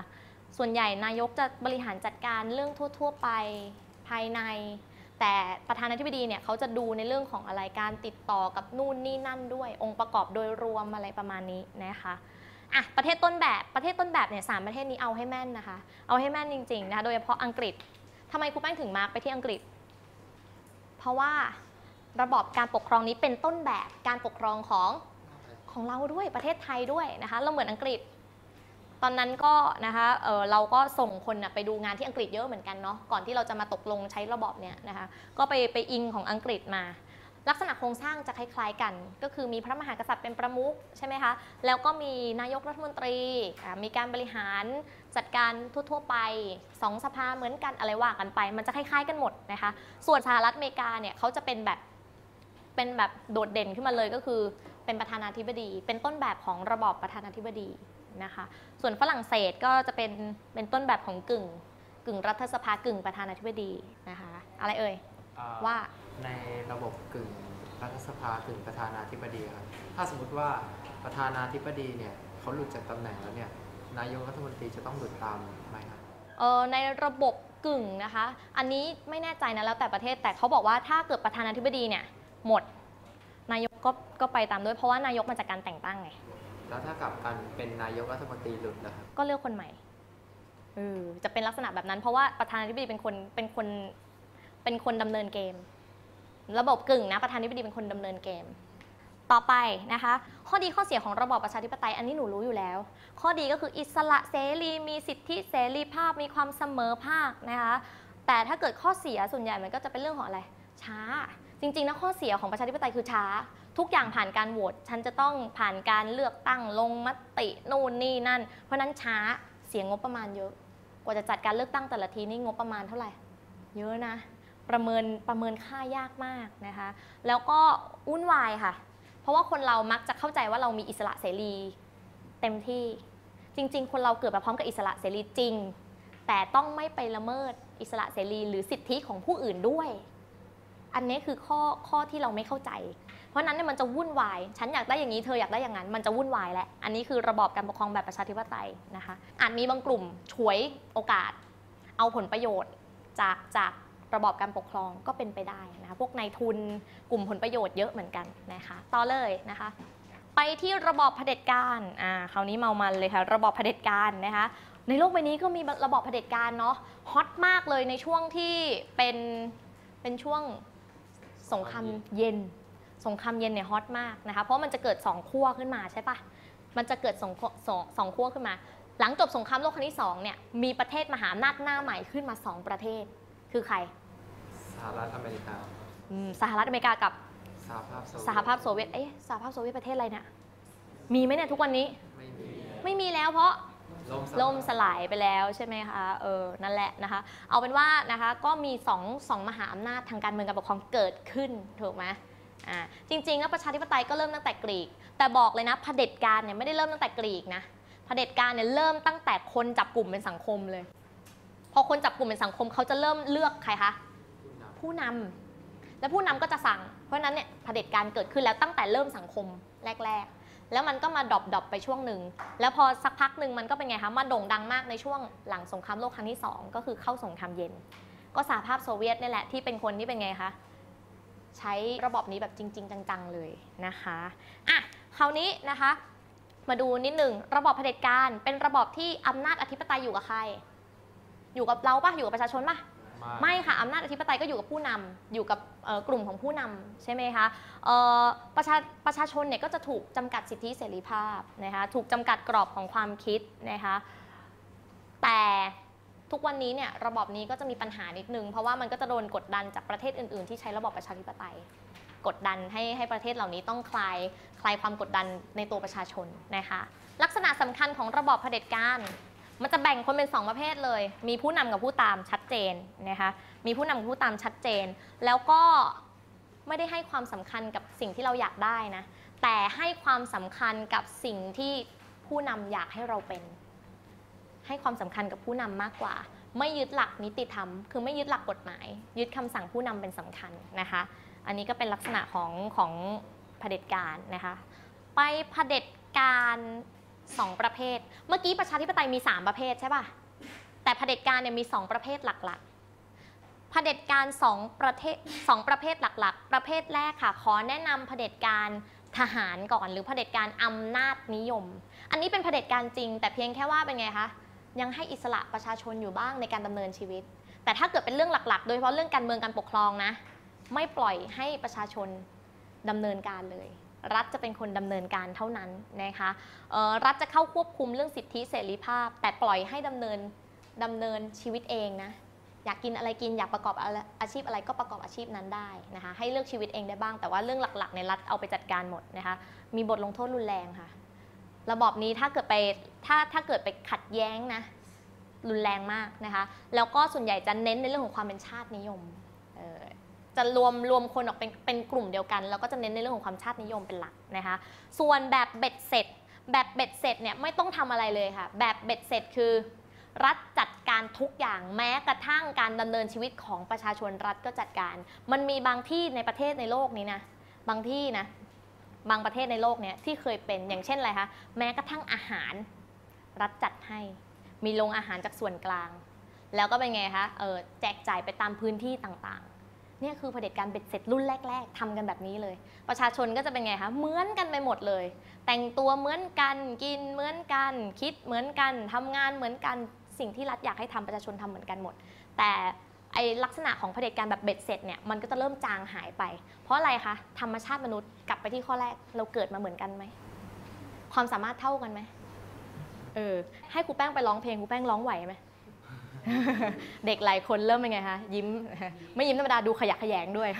ส่วนใหญ่นายกจะบริหารจัดการเรื่องทั่วๆไปภายใน แต่ประธานาธิบดีเนี่ยเขาจะดูในเรื่องของอะไรการติดต่อกับนู่นนี่นั่นด้วยองค์ประกอบโดยรวมอะไรประมาณนี้นะคะอ่ะประเทศต้นแบบเนี่ย3ประเทศนี้เอาให้แม่นนะคะเอาให้แม่นจริงๆนะคะโดยเฉพาะอังกฤษทำไมครูแป้งถึงมาร์กไปที่อังกฤษเพราะว่าระบอบการปกครองนี้เป็นต้นแบบการปกครองของเราด้วยประเทศไทยด้วยนะคะเราเหมือนอังกฤษตอนนั้นก็นะคะเราก็ส่งคนไปดูงานที่อังกฤษเยอะเหมือนกันเนาะก่อนที่เราจะมาตกลงใช้ระบอบเนี่ยนะคะก็ไปอิงของอังกฤษมาลักษณะโครงสร้างจะคล้ายๆกันก็คือมีพระมหากษัตริย์เป็นประมุขใช่ไหมคะแล้วก็มีนายกรัฐมนตรีมีการบริหารจัดการทั่วๆไป2สภาเหมือนกันอะไรว่ากันไปมันจะคล้ายๆกันหมดนะคะส่วนสหรัฐอเมริกาเนี่ยเขาจะเป็นแบบโดดเด่นขึ้นมาเลยก็คือเป็นประธานาธิบดีเป็นต้นแบบของระบอบประธานาธิบดีนะคะส่วนฝรั่งเศสก็จะเป็นต้นแบบของกึ่งรัฐสภากึ่งประธานาธิบดีนะคะอะไรเอ่ยว่าในระบบกึ่งรัฐสภากึ่งประธานาธิบดีครับถ้าสมมติว่าประธานาธิบดีเนี่ยเขาหลุดจากตำแหน่งแล้วเนี่ยนายกรัฐมนตรีจะต้องหลุดตามไหมครับในระบบกึ่งนะคะอันนี้ไม่แน่ใจนะแล้วแต่ประเทศแต่เขาบอกว่าถ้าเกิดประธานาธิบดีเนี่ยหมดนายกก็ไปตามด้วยเพราะว่านายกมาจากการแต่งตั้งไงแล้วถ้ากลับกันเป็นนายกรัฐมนตรีหลุดนะครับก็เลือกคนใหม่จะเป็นลักษณะแบบนั้นเพราะว่าประธานาธิบดีเป็นคนดำเนินเกมระบบกึ่งนะประธานาธิบดีเป็นคนดำเนินเกมต่อไปนะคะข้อดีข้อเสียของระบอบประชาธิปไตยอันนี้หนูรู้อยู่แล้วข้อดีก็คืออิสระเสรีมีสิทธิเสรีภาพมีความเสมอภาคนะคะแต่ถ้าเกิดข้อเสียส่วนใหญ่มันก็จะเป็นเรื่องของอะไรช้าจริงๆนะข้อเสียของประชาธิปไตยคือช้าทุกอย่างผ่านการโหวตฉันจะต้องผ่านการเลือกตั้งลงมตินู่นนี่นั่นเพราะนั้นช้าเสียงบประมาณเยอะกว่าจะจัดการเลือกตั้งแต่ละทีนี่งบประมาณเท่าไหร่เยอะนะประเมินค่ายากมากนะคะแล้วก็วุ่นวายค่ะเพราะว่าคนเรามักจะเข้าใจว่าเรามีอิสระเสรีเต็มที่จริงๆคนเราเกิดมาพร้อมกับอิสระเสรีจริงแต่ต้องไม่ไปละเมิดอิสระเสรีหรือสิทธิของผู้อื่นด้วยอันนี้คือข้อที่เราไม่เข้าใจเพราะนั้นเนี่ยมันจะวุ่นวายฉันอยากได้อย่างนี้เธออยากได้อย่างนั้นมันจะวุ่นวายแหละอันนี้คือระบอบการปกครองแบบประชาธิปไตยนะคะอาจมีบางกลุ่มฉวยโอกาสเอาผลประโยชน์จากระบอบการปกครองก็เป็นไปได้นะคะพวกนายทุนกลุ่มผลประโยชน์เยอะเหมือนกันนะคะต่อเลยนะคะไปที่ระบอบเผด็จการคราวนี้เมามันเลยค่ะระบอบเผด็จการนะคะในโลกใบนี้ก็มีระบอบเผด็จการเนาะฮอตมากเลยในช่วงที่เป็นช่วงสงครามเย็นเนี่ยฮอตมากนะคะเพราะมันจะเกิด2ขั้วขึ้นมาใช่ปะมันจะเกิดสองขั้วขึ้นมาหลังจบสงครามโลกครั้งที่2เนี่ยมีประเทศมหาอำนาจหน้าใหม่ขึ้นมา2ประเทศคือใครสหรัฐอเมริกาสหรัฐอเมริกากับสหภาพโซเวียตสหภาพโซเวียตประเทศอะไรเนี่ยมีไหมเนี่ยทุกวันนี้ไม่มีแล้วเพราะล่มสลายไปแล้วใช่ไหมคะนั่นแหละนะคะเอาเป็นว่านะคะก็มี2มหาอำนาจทางการเมืองการปกครองเกิดขึ้นถูกไหมจริงๆแล้วประชาธิปไตยก็เริ่มตั้งแต่กรีกแต่บอกเลยนะเผด็จการเนี่ยไม่ได้เริ่มตั้งแต่กรีกนะเผด็จการเนี่ยเริ่มตั้งแต่คนจับกลุ่มเป็นสังคมเลยพอคนจับกลุ่มเป็นสังคมเขาจะเริ่มเลือกใครคะผู้นำและผู้นำก็จะสั่งเพราะนั้นเนี่ยเผด็จการเกิดขึ้นแล้วตั้งแต่เริ่มสังคมแรกๆแล้วมันก็มาดรอปไปช่วงหนึ่งแล้วพอสักพักหนึ่งมันก็เป็นไงคะมาโด่งดังมากในช่วงหลังสงครามโลกครั้งที่2ก็คือเข้าสงครามเย็นก็สหภาพโซเวียตนี่แหละที่เป็นคนที่เป็นไงคะใช้ระบอบนี้แบบจริงๆจังๆเลยนะคะคราวนี้นะคะมาดูนิดหนึ่งระบอบเผด็จการเป็นระบอบที่อำนาจอธิปไตยอยู่กับใครอยู่กับเราปะอยู่กับประชาชนปะไม่ค่ะอำนาจอธิปไตยก็อยู่กับผู้นำอยู่กับกลุ่มของผู้นำใช่ไหมคะประชาชนเนี่ยก็จะถูกจำกัดสิทธิเสรีภาพนะคะถูกจำกัดกรอบของความคิดนะคะแต่ทุกวันนี้เนี่ยระบอบนี้ก็จะมีปัญหานิดนึงเพราะว่ามันก็จะโดนกดดันจากประเทศอื่นๆที่ใช้ระบอบประชาธิปไตยกดดันให้ประเทศเหล่านี้ต้องคลายความกดดันในตัวประชาชนนะคะลักษณะสำคัญของระบอบเผด็จการมันจะแบ่งคนเป็น2ประเภทเลยมีผู้นำกับผู้ตามชัดเจนนะคะมีผู้นำกับผู้ตามชัดเจนแล้วก็ไม่ได้ให้ความสำคัญกับสิ่งที่เราอยากได้นะแต่ให้ความสำคัญกับสิ่งที่ผู้นำอยากให้เราเป็นให้ความสำคัญกับผู้นำมากกว่าไม่ยึดหลักนิติธรรมคือไม่ยึดหลักกฎหมายยึดคำสั่งผู้นำเป็นสำคัญนะคะอันนี้ก็เป็นลักษณะของเผด็จการนะคะไปเผด็จการ2ประเภทเมื่อกี้ประชาธิปไตยมี3ประเภทใช่ป่ะเผด็จการเนี่ยมี2ประเภทหลักๆเผด็จการ2ประเภทหลักๆประเภทแรกค่ะขอแนะนำเผด็จการทหารก่อนหรือเผด็จการอำนาจนิยมอันนี้เป็นเผด็จการจริงแต่เพียงแค่ว่าเป็นไงคะยังให้อิสระประชาชนอยู่บ้างในการดำเนินชีวิตแต่ถ้าเกิดเป็นเรื่องหลักๆโดยเฉพาะเรื่องการเมืองการปกครองนะไม่ปล่อยให้ประชาชนดำเนินการเลยรัฐจะเป็นคนดำเนินการเท่านั้นนะคะรัฐจะเข้าควบคุมเรื่องสิทธิเสรีภาพแต่ปล่อยให้ดำเนินชีวิตเองนะอยากกินอะไรกินอยากประกอบอาชีพอะไรก็ประกอบอาชีพนั้นได้นะคะให้เลือกชีวิตเองได้บ้างแต่ว่าเรื่องหลักๆในรัฐเอาไปจัดการหมดนะคะมีบทลงโทษรุนแรงค่ะระบอบนี้ถ้าเกิดไปขัดแย้งนะรุนแรงมากนะคะแล้วก็ส่วนใหญ่จะเน้นในเรื่องของความเป็นชาตินิยมจะรวมคนออกเป็นกลุ่มเดียวกันแล้วก็จะเน้นในเรื่องของความชาตินิยมเป็นหลักนะคะส่วนแบบเบ็ดเสร็จเนี่ยไม่ต้องทำอะไรเลยค่ะแบบเบ็ดเสร็จคือรัฐจัดการทุกอย่างแม้กระทั่งการดำเนินชีวิตของประชาชนรัฐก็จัดการมันมีบางที่ในประเทศในโลกนี้นะบางที่นะบางประเทศในโลกเนี้ยที่เคยเป็นอย่างเช่นอะไรคะแม้กระทั่งอาหารรัฐจัดให้มีโรงอาหารจากส่วนกลางแล้วก็เป็นไงคะแจกจ่ายไปตามพื้นที่ต่างๆเนี่ยคือเผด็จการเบ็ดเสร็จรุ่นแรกๆทำกันแบบนี้เลยประชาชนก็จะเป็นไงคะเหมือนกันไปหมดเลยแต่งตัวเหมือนกันกินเหมือนกันคิดเหมือนกันทำงานเหมือนกันสิ่งที่รัฐอยากให้ทำประชาชนทำเหมือนกันหมดแต่ไอลักษณะของเผด็จการแบบเบ็ดเสร็จเนี่ยมันก็จะเริ่มจางหายไปเพราะอะไรคะธรรมชาติมนุษย์กลับไปที่ข้อแรกเราเกิดมาเหมือนกันไหมความสามารถเท่ากันไหมให้ครูแป้งไปร้องเพลงครูแป้งร้องไหวไหม เด็กหลายคนเริ่มเป็นไงคะยิ้มไม่ยิ้มธรรมดาดูขยะแขยงด้วย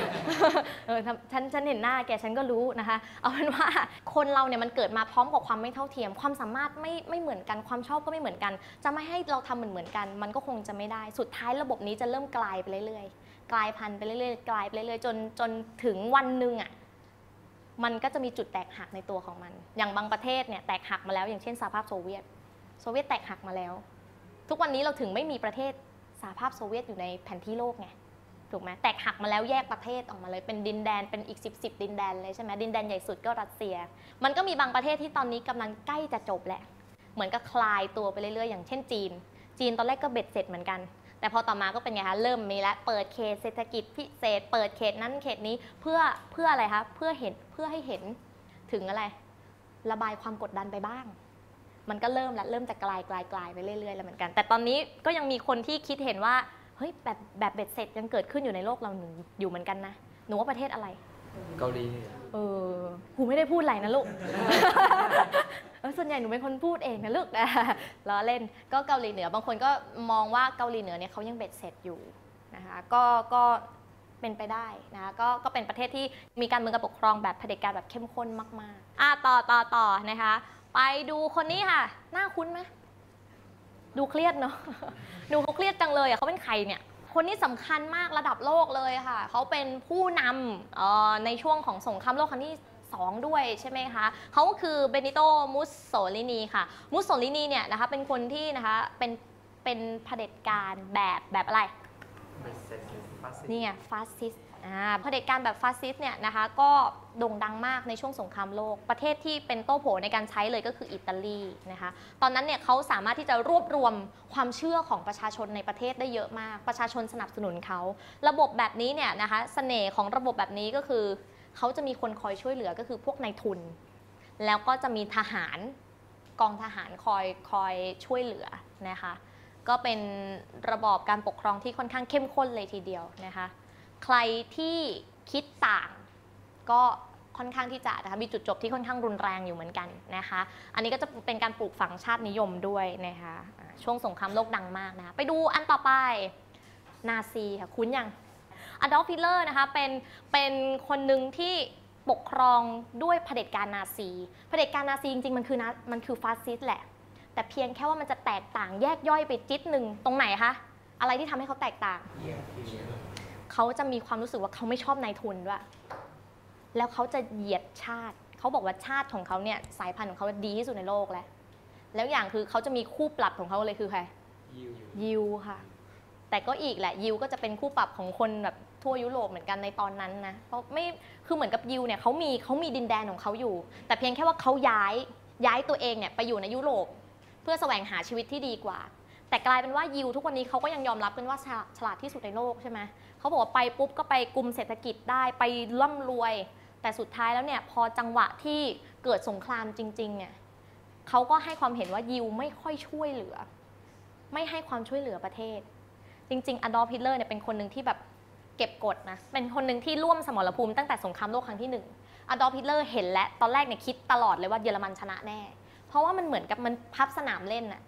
ฉันเห็นหน้าแกฉันก็รู้นะคะเอาเป็นว่าคนเราเนี่ยมันเกิดมาพร้อมกับความไม่เท่าเทียมความสามารถไม่เหมือนกันความชอบก็ไม่เหมือนกันจะไม่ให้เราทำเหมือนกันมันก็คงจะไม่ได้สุดท้ายระบบนี้จะเริ่มกลายไปเรื่อยๆกลายพันธุ์ไปเรื่อยๆกลายไปเรื่อยๆจนถึงวันหนึ่งอ่ะมันก็จะมีจุดแตกหักในตัวของมันอย่างบางประเทศเนี่ยแตกหักมาแล้วอย่างเช่นสหภาพโซเวียตแตกหักมาแล้วทุกวันนี้เราถึงไม่มีประเทศสหภาพโซเวียตอยู่ในแผนที่โลกไงถูกไหมแตกหักมาแล้วแยกประเทศออกมาเลยเป็นดินแดนเป็นอีก10ดินแดนเลยใช่ไหมดินแดนใหญ่สุดก็รัสเซียมันก็มีบางประเทศที่ตอนนี้กำลังใกล้จะจบแหละเหมือนกับคลายตัวไปเรื่อยๆอย่างเช่นจีนตอนแรกก็เบ็ดเสร็จเหมือนกันแต่พอต่อมาก็เป็นไงคะเริ่มมีแล้วเปิดเขตเศรษฐกิจพิเศษเปิดเขตนั้นเขตนี้เพื่ออะไรคะเพื่อให้เห็นถึงอะไรระบายความกดดันไปบ้างมันก็เริ่มจะกลายไปเรื่อยๆแล้วเหมือนกันแต่ตอนนี้ก็ยังมีคนที่คิดเห็นว่าเฮ้ยแบบเบ็ดเสร็จยังเกิดขึ้นอยู่ในโลกเราอยู่เหมือนกันนะหนูว่าประเทศอะไรเกาหลีกูไม่ได้พูดอะไรนะลูก ส่วนใหญ่หนูเป็นคนพูดเองนะลูกล้อเล่นก็เกาหลีเหนือบางคนก็มองว่าเกาหลีเหนือเนี่ยเขายังเบ็ดเสร็จอยู่นะคะก็เป็นไปได้นะคะก็เป็นประเทศที่มีการเมืองการปกครองแบบเผด็จการแบบเข้มข้นมากๆต่อนะคะไปดูคนนี้ค่ะหน้าคุ้นไหมดูเครียดเนาะ ดูเขาเครียดจังเลยเขาเป็นใครเนี่ยคนนี้สำคัญมากระดับโลกเลยค่ะเขาเป็นผู้นำในช่วงของสงครามโลกครั้งที่2ด้วยใช่ไหมคะเขาคือเบนิโต มุสโสลินีค่ะมุสโสลินีเนี่ยนะคะเป็นคนที่นะคะเป็นเผด็จการแบบอะไรนี่ไงฟาสซิสต์เผด็จการแบบฟาสซิสต์เนี่ยนะคะก็โด่งดังมากในช่วงสงครามโลกประเทศที่เป็นโต้โผในการใช้เลยก็คืออิตาลีนะคะตอนนั้นเนี่ยเขาสามารถที่จะรวบรวมความเชื่อของประชาชนในประเทศได้เยอะมากประชาชนสนับสนุนเขาระบบแบบนี้เนี่ยนะคะเสน่ห์ของระบบแบบนี้ก็คือเขาจะมีคนคอยช่วยเหลือก็คือพวกนายทุนแล้วก็จะมีทหารกองทหารคอยช่วยเหลือนะคะก็เป็นระบอบการปกครองที่ค่อนข้างเข้มข้นเลยทีเดียวนะคะใครที่คิดต่างก็ค่อนข้างที่จะนะคะมีจุดจบที่ค่อนข้างรุนแรงอยู่เหมือนกันนะคะอันนี้ก็จะเป็นการปลูกฝังชาตินิยมด้วยนะคะช่วงสงครามโลกดังมากนะคะไปดูอันต่อไปนาซีค่ะคุ้นยังอดอล์ฟ ฮิตเลอร์นะคะเป็นคนหนึ่งที่ปกครองด้วยเผด็จการนาซีเผด็จการนาซีจริงๆมันคือฟาสซิสต์แหละแต่เพียงแค่ว่ามันจะแตกต่างแยกย่อยไปจิตหนึ่งตรงไหนคะอะไรที่ทำให้เขาแตกต่างเขาจะมีความรู้สึกว่าเขาไม่ชอบนายทุนด้วยแล้วเขาจะเหยียดชาติเขาบอกว่าชาติของเขาเนี่ยสายพันธุ์ของเขาดีที่สุดในโลกแล้วอย่างคือเขาจะมีคู่ปรับของเขาเลยคือใครยิวค่ะแต่ก็อีกแหละยิวก็จะเป็นคู่ปรับของคนแบบทั่วยุโรปเหมือนกันในตอนนั้นนะเพราะไม่คือเหมือนกับยิวเนี่ยเขามีดินแดนของเขาอยู่แต่เพียงแค่ว่าเขาย้ายตัวเองเนี่ยไปอยู่ในยุโรปเพื่อแสวงหาชีวิตที่ดีกว่าแต่กลายเป็นว่ายิวทุกวันนี้เขาก็ยังยอมรับกันว่าฉลาดที่สุดในโลกใช่ไหมเขาบอกว่าไปปุ๊บก็ไปกุมเศรษฐกิจได้ไปร่ำรวยแต่สุดท้ายแล้วเนี่ยพอจังหวะที่เกิดสงครามจริงๆเนี่ยเขาก็ให้ความเห็นว่ายิวไม่ค่อยช่วยเหลือไม่ให้ความช่วยเหลือประเทศจริงๆอดอล์ฟ ฮิตเลอร์เนี่ยเป็นคนหนึ่งที่แบบเก็บกดนะเป็นคนหนึ่งที่ร่วมสมรภูมิตั้งแต่สงครามโลกครั้งที่1อดอล์ฟ ฮิตเลอร์เห็นและตอนแรกเนี่ยคิดตลอดเลยว่าเยอรมันชนะแน่เพราะว่ามันเหมือนกับมันพับสนามเล่นน่ะ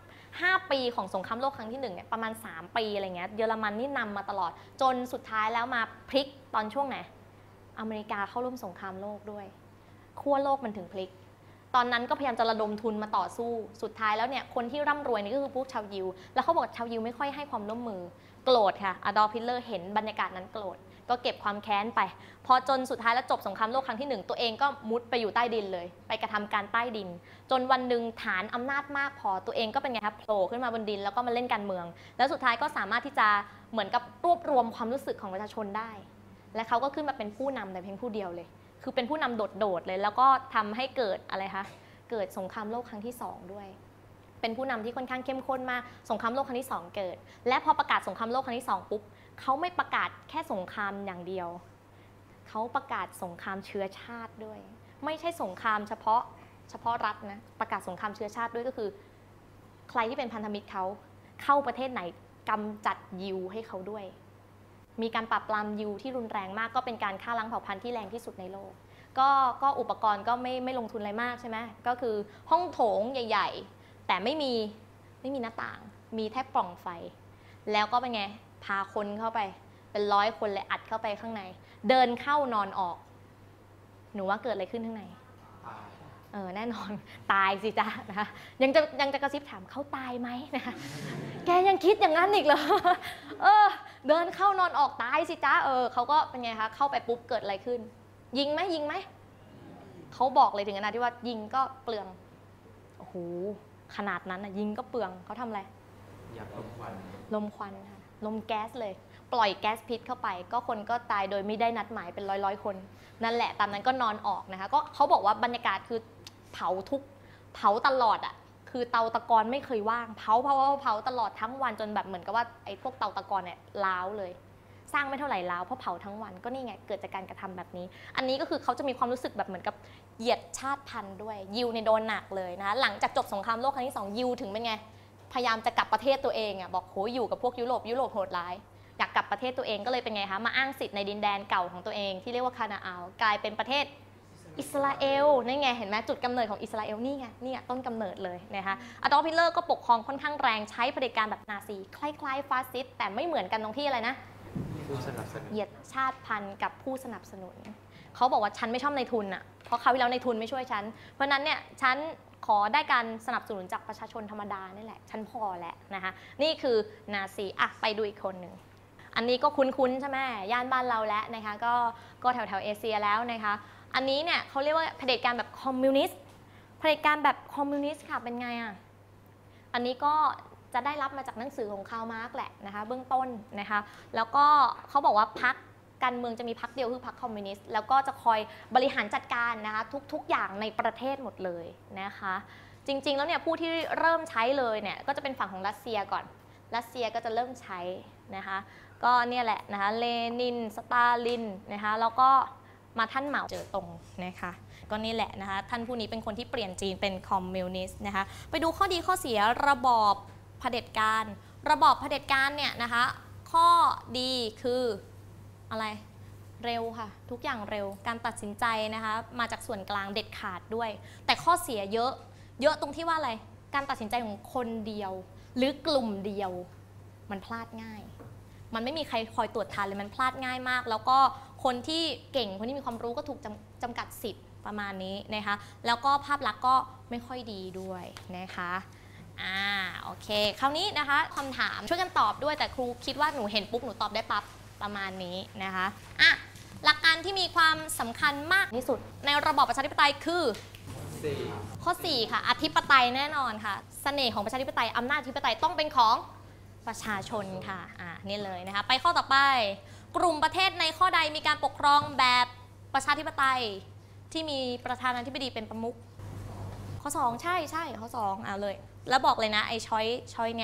5 ปีของสงครามโลกครั้งที่1เนี่ยประมาณ3 ปีอะไรเงี้ยเยอรมันนี่นำมาตลอดจนสุดท้ายแล้วมาพลิกตอนช่วงไหนอเมริกาเข้าร่วมสงครามโลกด้วยขั้วโลกมันถึงพลิกตอนนั้นก็พยายามจะระดมทุนมาต่อสู้สุดท้ายแล้วเนี่ยคนที่ร่ำรวยนี่ก็คือพวกชาวยิวแล้วเขาบอกชาวยิวไม่ค่อยให้ความร่วมมือโกรธค่ะอดอล์ฟ ฮิตเลอร์เห็นบรรยากาศนั้นโกรธก็เก็บความแค้นไปพอจนสุดท้ายแล้วจบสงครามโลกครั้งที่1ตัวเองก็มุดไปอยู่ใต้ดินเลยไปกระทำการใต้ดินจนวันหนึ่งฐานอำนาจมากพอตัวเองก็เป็นไงครับโผล่ขึ้นมาบนดินแล้วก็มาเล่นการเมืองแล้วสุดท้ายก็สามารถที่จะเหมือนกับรวบรวมความรู้สึกของประชาชนได้และเขาก็ขึ้นมาเป็นผู้นำแต่เพียงผู้เดียวเลยคือเป็นผู้นำโดดๆเลยแล้วก็ทำให้เกิดอะไรคะเกิดสงครามโลกครั้งที่2ด้วยเป็นผู้นำที่ค่อนข้างเข้มข้นมากสงครามโลกครั้งที่2เกิดและพอประกาศสงครามโลกครั้งที่2ปุ๊บเขาไม่ประกาศแค่สงครามอย่างเดียวเขาประกาศสงครามเชื้อชาติด้วยไม่ใช่สงครามเฉพาะรัฐนะประกาศสงครามเชื้อชาติด้วยก็คือใครที่เป็นพันธมิตรเขาเข้าประเทศไหนกำจัดยิวให้เขาด้วยมีการปราบปรามยิวที่รุนแรงมากก็เป็นการฆ่าล้างเผ่าพันธุ์ที่แรงที่สุดในโลกก็อุปกรณ์ก็ไม่ลงทุนอะไรมากใช่ไหมก็คือห้องโถงใหญ่ๆแต่ไม่มีหน้าต่างมีแค่ปล่องไฟแล้วก็เป็นไงพาคนเข้าไปเป็น100 คนเลยอัดเข้าไปข้างในเดินเข้านอนออกหนูว่าเกิดอะไรขึ้นข้างในแน่นอนตายสิจ๊ะนะคะยังจะกระซิบถามเขาตายไหมนะคะแกยังคิดอย่างนั้นอีกเหรอเดินเข้านอนออกตายสิจ๊ะเขาก็เป็นไงคะเข้าไปปุ๊บเกิดอะไรขึ้นยิงไหมเขาบอกเลยถึงขนาดที่ว่ายิงก็เปลืองโอ้โหขนาดนั้นนะยิงก็เปลืองเขาทำอะไรอยากลมควันค่ะลมแก๊สเลยปล่อยแก๊สพิษเข้าไปก็คนก็ตายโดยไม่ได้นัดหมายเป็นร้อยคนนั่นแหละตามนั้นก็นอนออกนะคะก็เขาบอกว่าบรรยากาศคือเผาตลอดอ่ะคือเตาตะกอนไม่เคยว่างเผาตลอดทั้งวันจนแบบเหมือนกับว่าไอ้พวกเตาตะกอนเนี่ยล้าวเลยสร้างไม่เท่าไหร่แล้วเพราะเผาทั้งวันก็นี่ไงเกิดจากการกระทำแบบนี้อันนี้ก็คือเขาจะมีความรู้สึกแบบเหมือนกับเหยียดชาติพันธุ์ด้วยยิวในโดนหนักเลยนะหลังจากจบสงครามโลกครั้งที่2ยิวถึงเป็นไงพยายามจะกลับประเทศตัวเองอ่ะบอกโหอยู่กับพวกยุโรปโหดร้ายอยากกลับประเทศตัวเองก็เลยเป็นไงคะมาอ้างสิทธิ์ในดินแดนเก่าของตัวเองที่เรียกว่าคานาอัลกลายเป็นประเทศอิสราเอลนี่ไงเห็นไหมจุดกำเนิดของอิสราเอลนี่ไงต้นกำเนิดเลยนะคะอดอล์ฟ ฮิตเลอร์ก็ปกครองค่อนข้างแรงใช้เผด็จการแบบนาซีคล้ายๆฟาสซิสต์แต่ไม่เหมือนกันตรงที่อะไรนะผู้สนับสนุนเหยียดชาติพันธุ์กับผู้สนับสนุนเขาบอกว่าฉันไม่ชอบในทุนอ่ะเพราะคราวที่แล้วในทุนไม่ช่วยฉันเพราะนั้นเนี่ยฉันขอได้การสนับสนุนจากประชาชนธรรมดานี่แหละฉันพอแล้วนะคะนี่คือนาซีไปดูอีกคนหนึ่งอันนี้ก็คุ้นๆใช่ไหมย่านบ้านเราแล้วนะคะก็แถวเอเชียแล้วนะคะอันนี้เนี่ยเขาเรียกว่าเผด็จการแบบคอมมิวนิสต์เผด็จการแบบคอมมิวนิสต์ค่ะเป็นไงอ่ะอันนี้ก็จะได้รับมาจากหนังสือของคาร์ล มาร์กซ์แหละนะคะเบื้องต้นนะคะแล้วก็เขาบอกว่าพรรคการเมืองจะมีพรรคเดียวคือพรรคคอมมิวนิสต์แล้วก็จะคอยบริหารจัดการนะคะทุกอย่างในประเทศหมดเลยนะคะจริงๆแล้วเนี่ยผู้ที่เริ่มใช้เลยเนี่ยก็จะเป็นฝั่งของรัสเซียก่อนรัสเซียก็จะเริ่มใช้นะคะก็เนี่ยแหละนะคะเลนินสตาลินนะคะแล้วก็มาท่านเหมาเจ๋อตงนะคะก็นี่แหละนะคะท่านผู้นี้เป็นคนที่เปลี่ยนจีนเป็นคอมมิวนิสต์นะคะไปดูข้อดีข้อเสียระบอบเผด็จการเนี่ยนะคะข้อดีคืออะไรเร็วค่ะทุกอย่างเร็วการตัดสินใจนะคะมาจากส่วนกลางเด็ดขาดด้วยแต่ข้อเสียเยอะตรงที่ว่าอะไรการตัดสินใจของคนเดียวหรือกลุ่มเดียวมันพลาดง่ายมันไม่มีใครคอยตรวจทันเลยมันพลาดง่ายมากแล้วก็คนที่เก่งคนที่มีความรู้ก็ถูกจำกัดสิทธิ์ประมาณนี้นะคะแล้วก็ภาพลักษณ์ก็ไม่ค่อยดีด้วยนะคะโอเคคราวนี้นะคะคำถามช่วยกันตอบด้วยแต่ครูคิดว่าหนูเห็นปุ๊บหนูตอบได้ปั๊บประมาณนี้นะคะหลักการที่มีความสำคัญมากที่สุดในระบอบประชาธิปไตยคือข้อ 4 ค่ะอธิปไตยแน่นอนค่ะเสน่ห์ของประชาธิปไตยอำนาจอธิปไตยต้องเป็นของประชาชนค่ะนี่เลยนะคะไปข้อต่อไปกลุ่มประเทศในข้อใดมีการปกครองแบบประชาธิปไตยที่มีประธานาธิบดีเป็นประมุขข้อ 2ใช่ข้อ 2เลยแล้วบอกเลยนะไอ้ช้อยเนี้ย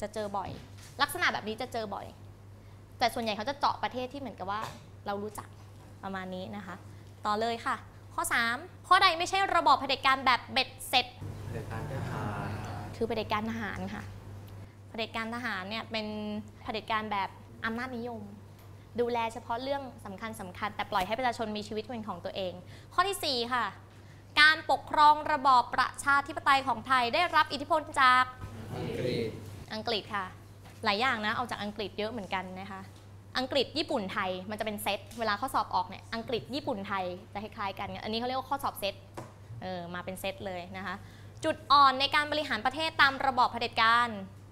จะเจอบ่อย ลักษณะแบบนี้จะเจอบ่อย แต่ส่วนใหญ่เขาจะเจาะประเทศที่เหมือนกับว่าเรารู้จักประมาณนี้นะคะ ต่อเลยค่ะ ข้อ 3 ข้อใดไม่ใช่ระบอบเผด็จการแบบเบ็ดเสร็จเผด็จการทหารคือเผด็จการทหารค่ะเผด็จการทหารเนี่ยเป็นเผด็จการแบบอำนาจนิยม ดูแลเฉพาะเรื่องสำคัญแต่ปล่อยให้ประชาชนมีชีวิตเป็นของตัวเอง ข้อที่ 4 ค่ะ การปกครองระบอบประชาธิปไตยของไทยได้รับอิทธิพลจาก อังกฤษค่ะ หลายอย่างนะเอาจากอังกฤษเยอะเหมือนกันนะคะอังกฤษญี่ปุ่นไทยมันจะเป็นเซตเวลาข้อสอบออกเนี่ยอังกฤษญี่ปุ่นไทยจะคล้ายๆกันอันนี้เขาเรียกว่าข้อสอบเซตมาเป็นเซตเลยนะคะจุดอ่อนในการบริหารประเทศตามระบอบเผด็จการ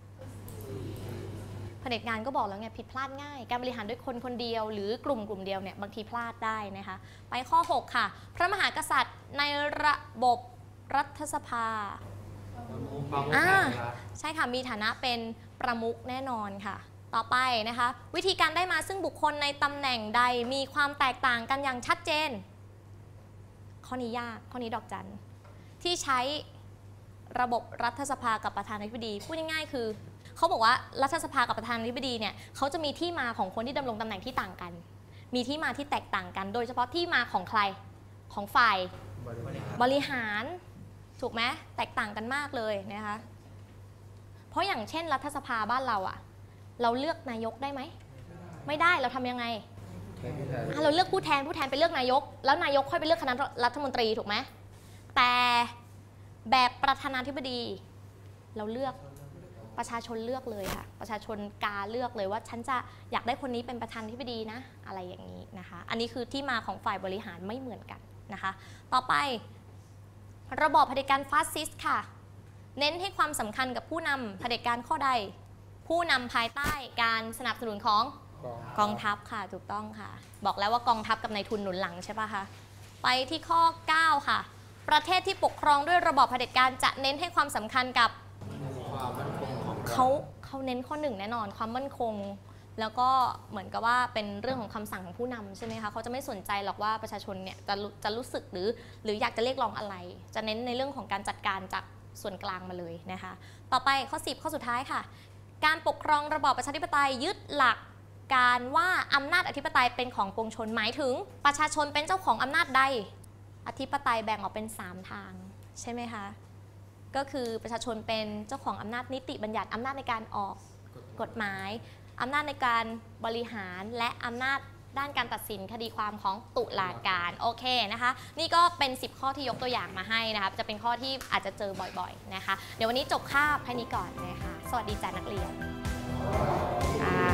เผด็จการก็บอกแล้วไงผิดพลาดง่ายการบริหารด้วยคนคนเดียวหรือกลุ่มเดียวเนี่ยบางทีพลาดได้นะคะไปข้อ 6 ค่ะพระมหากษัตริย์ในระบบรัฐสภาใช่ค่ะมีฐานะเป็นประมุขแน่นอนค่ะต่อไปนะคะวิธีการได้มาซึ่งบุคคลในตำแหน่งใดมีความแตกต่างกันอย่างชัดเจนข้อนี้ยากข้อนี้ดอกจันที่ใช้ระบบรัฐสภากับประธานาธิบดีพูดง่ายๆคือเขาบอกว่ารัฐสภากับประธานาธิบดีเนี่ยเขาจะมีที่มาของคนที่ดำรงตำแหน่งที่ต่างกันมีที่มาที่แตกต่างกันโดยเฉพาะที่มาของใครของฝ่ายบริหารถูกไหมแตกต่างกันมากเลยนะคะเพราะอย่างเช่นรัฐสภาบ้านเราอะเราเลือกนายกได้ไหมไม่ได้เราทำยังไงเราเลือกผู้แทนไปเลือกนายกแล้วนายกค่อยไปเลือกคณะรัฐมนตรีถูกไหมแต่แบบประธานาธิบดีเราเลือกประชาชนเลือกเลยค่ะประชาชนกาเลือกเลยว่าฉันจะอยากได้คนนี้เป็นประธานาธิบดีนะอะไรอย่างนี้นะคะอันนี้คือที่มาของฝ่ายบริหารไม่เหมือนกันนะคะต่อไประบอบเผด็จการฟาสซิสต์ค่ะเน้นให้ความสำคัญกับผู้นำเผด็จการข้อใดผู้นำภายใต้การสนับสนุนของกองทัพค่ะถูกต้องค่ะบอกแล้วว่ากองทัพกับนายทุนหนุนหลังใช่ปะคะไปที่ข้อ 9 ค่ะประเทศที่ปกครองด้วยระบอบเผด็จการจะเน้นให้ความสำคัญกับความมั่นคงของเขาเน้นข้อ 1แน่นอนความมั่นคงแล้วก็เหมือนกับว่าเป็นเรื่องของคำสั่งของผู้นำใช่ไหมคะเขาจะไม่สนใจหรอกว่าประชาชนเนี่ยจะรู้สึกหรืออยากจะเรียกร้องอะไรจะเน้นในเรื่องของการจัดการจากส่วนกลางมาเลยนะคะต่อไปข้อ 10 ข้อสุดท้ายค่ะการปกครองระบอบประชาธิปไตยยึดหลักการว่าอำนาจอธิปไตยเป็นของปวงชนหมายถึงประชาชนเป็นเจ้าของอำนาจใดอธิปไตยแบ่งออกเป็น3ทางใช่ไหมคะก็คือประชาชนเป็นเจ้าของอำนาจนิติบัญญัติอำนาจในการออกกฎหมายอำนาจในการบริหารและอำนาจด้านการตัดสินคดีความของตุลาการโอเคนะคะนี่ก็เป็น10ข้อที่ยกตัวอย่างมาให้นะคะจะเป็นข้อที่อาจจะเจอบ่อยๆนะคะเดี๋ยววันนี้จบคาบแค่นี้ก่อนนะคะสวัสดีจ้านักเรียน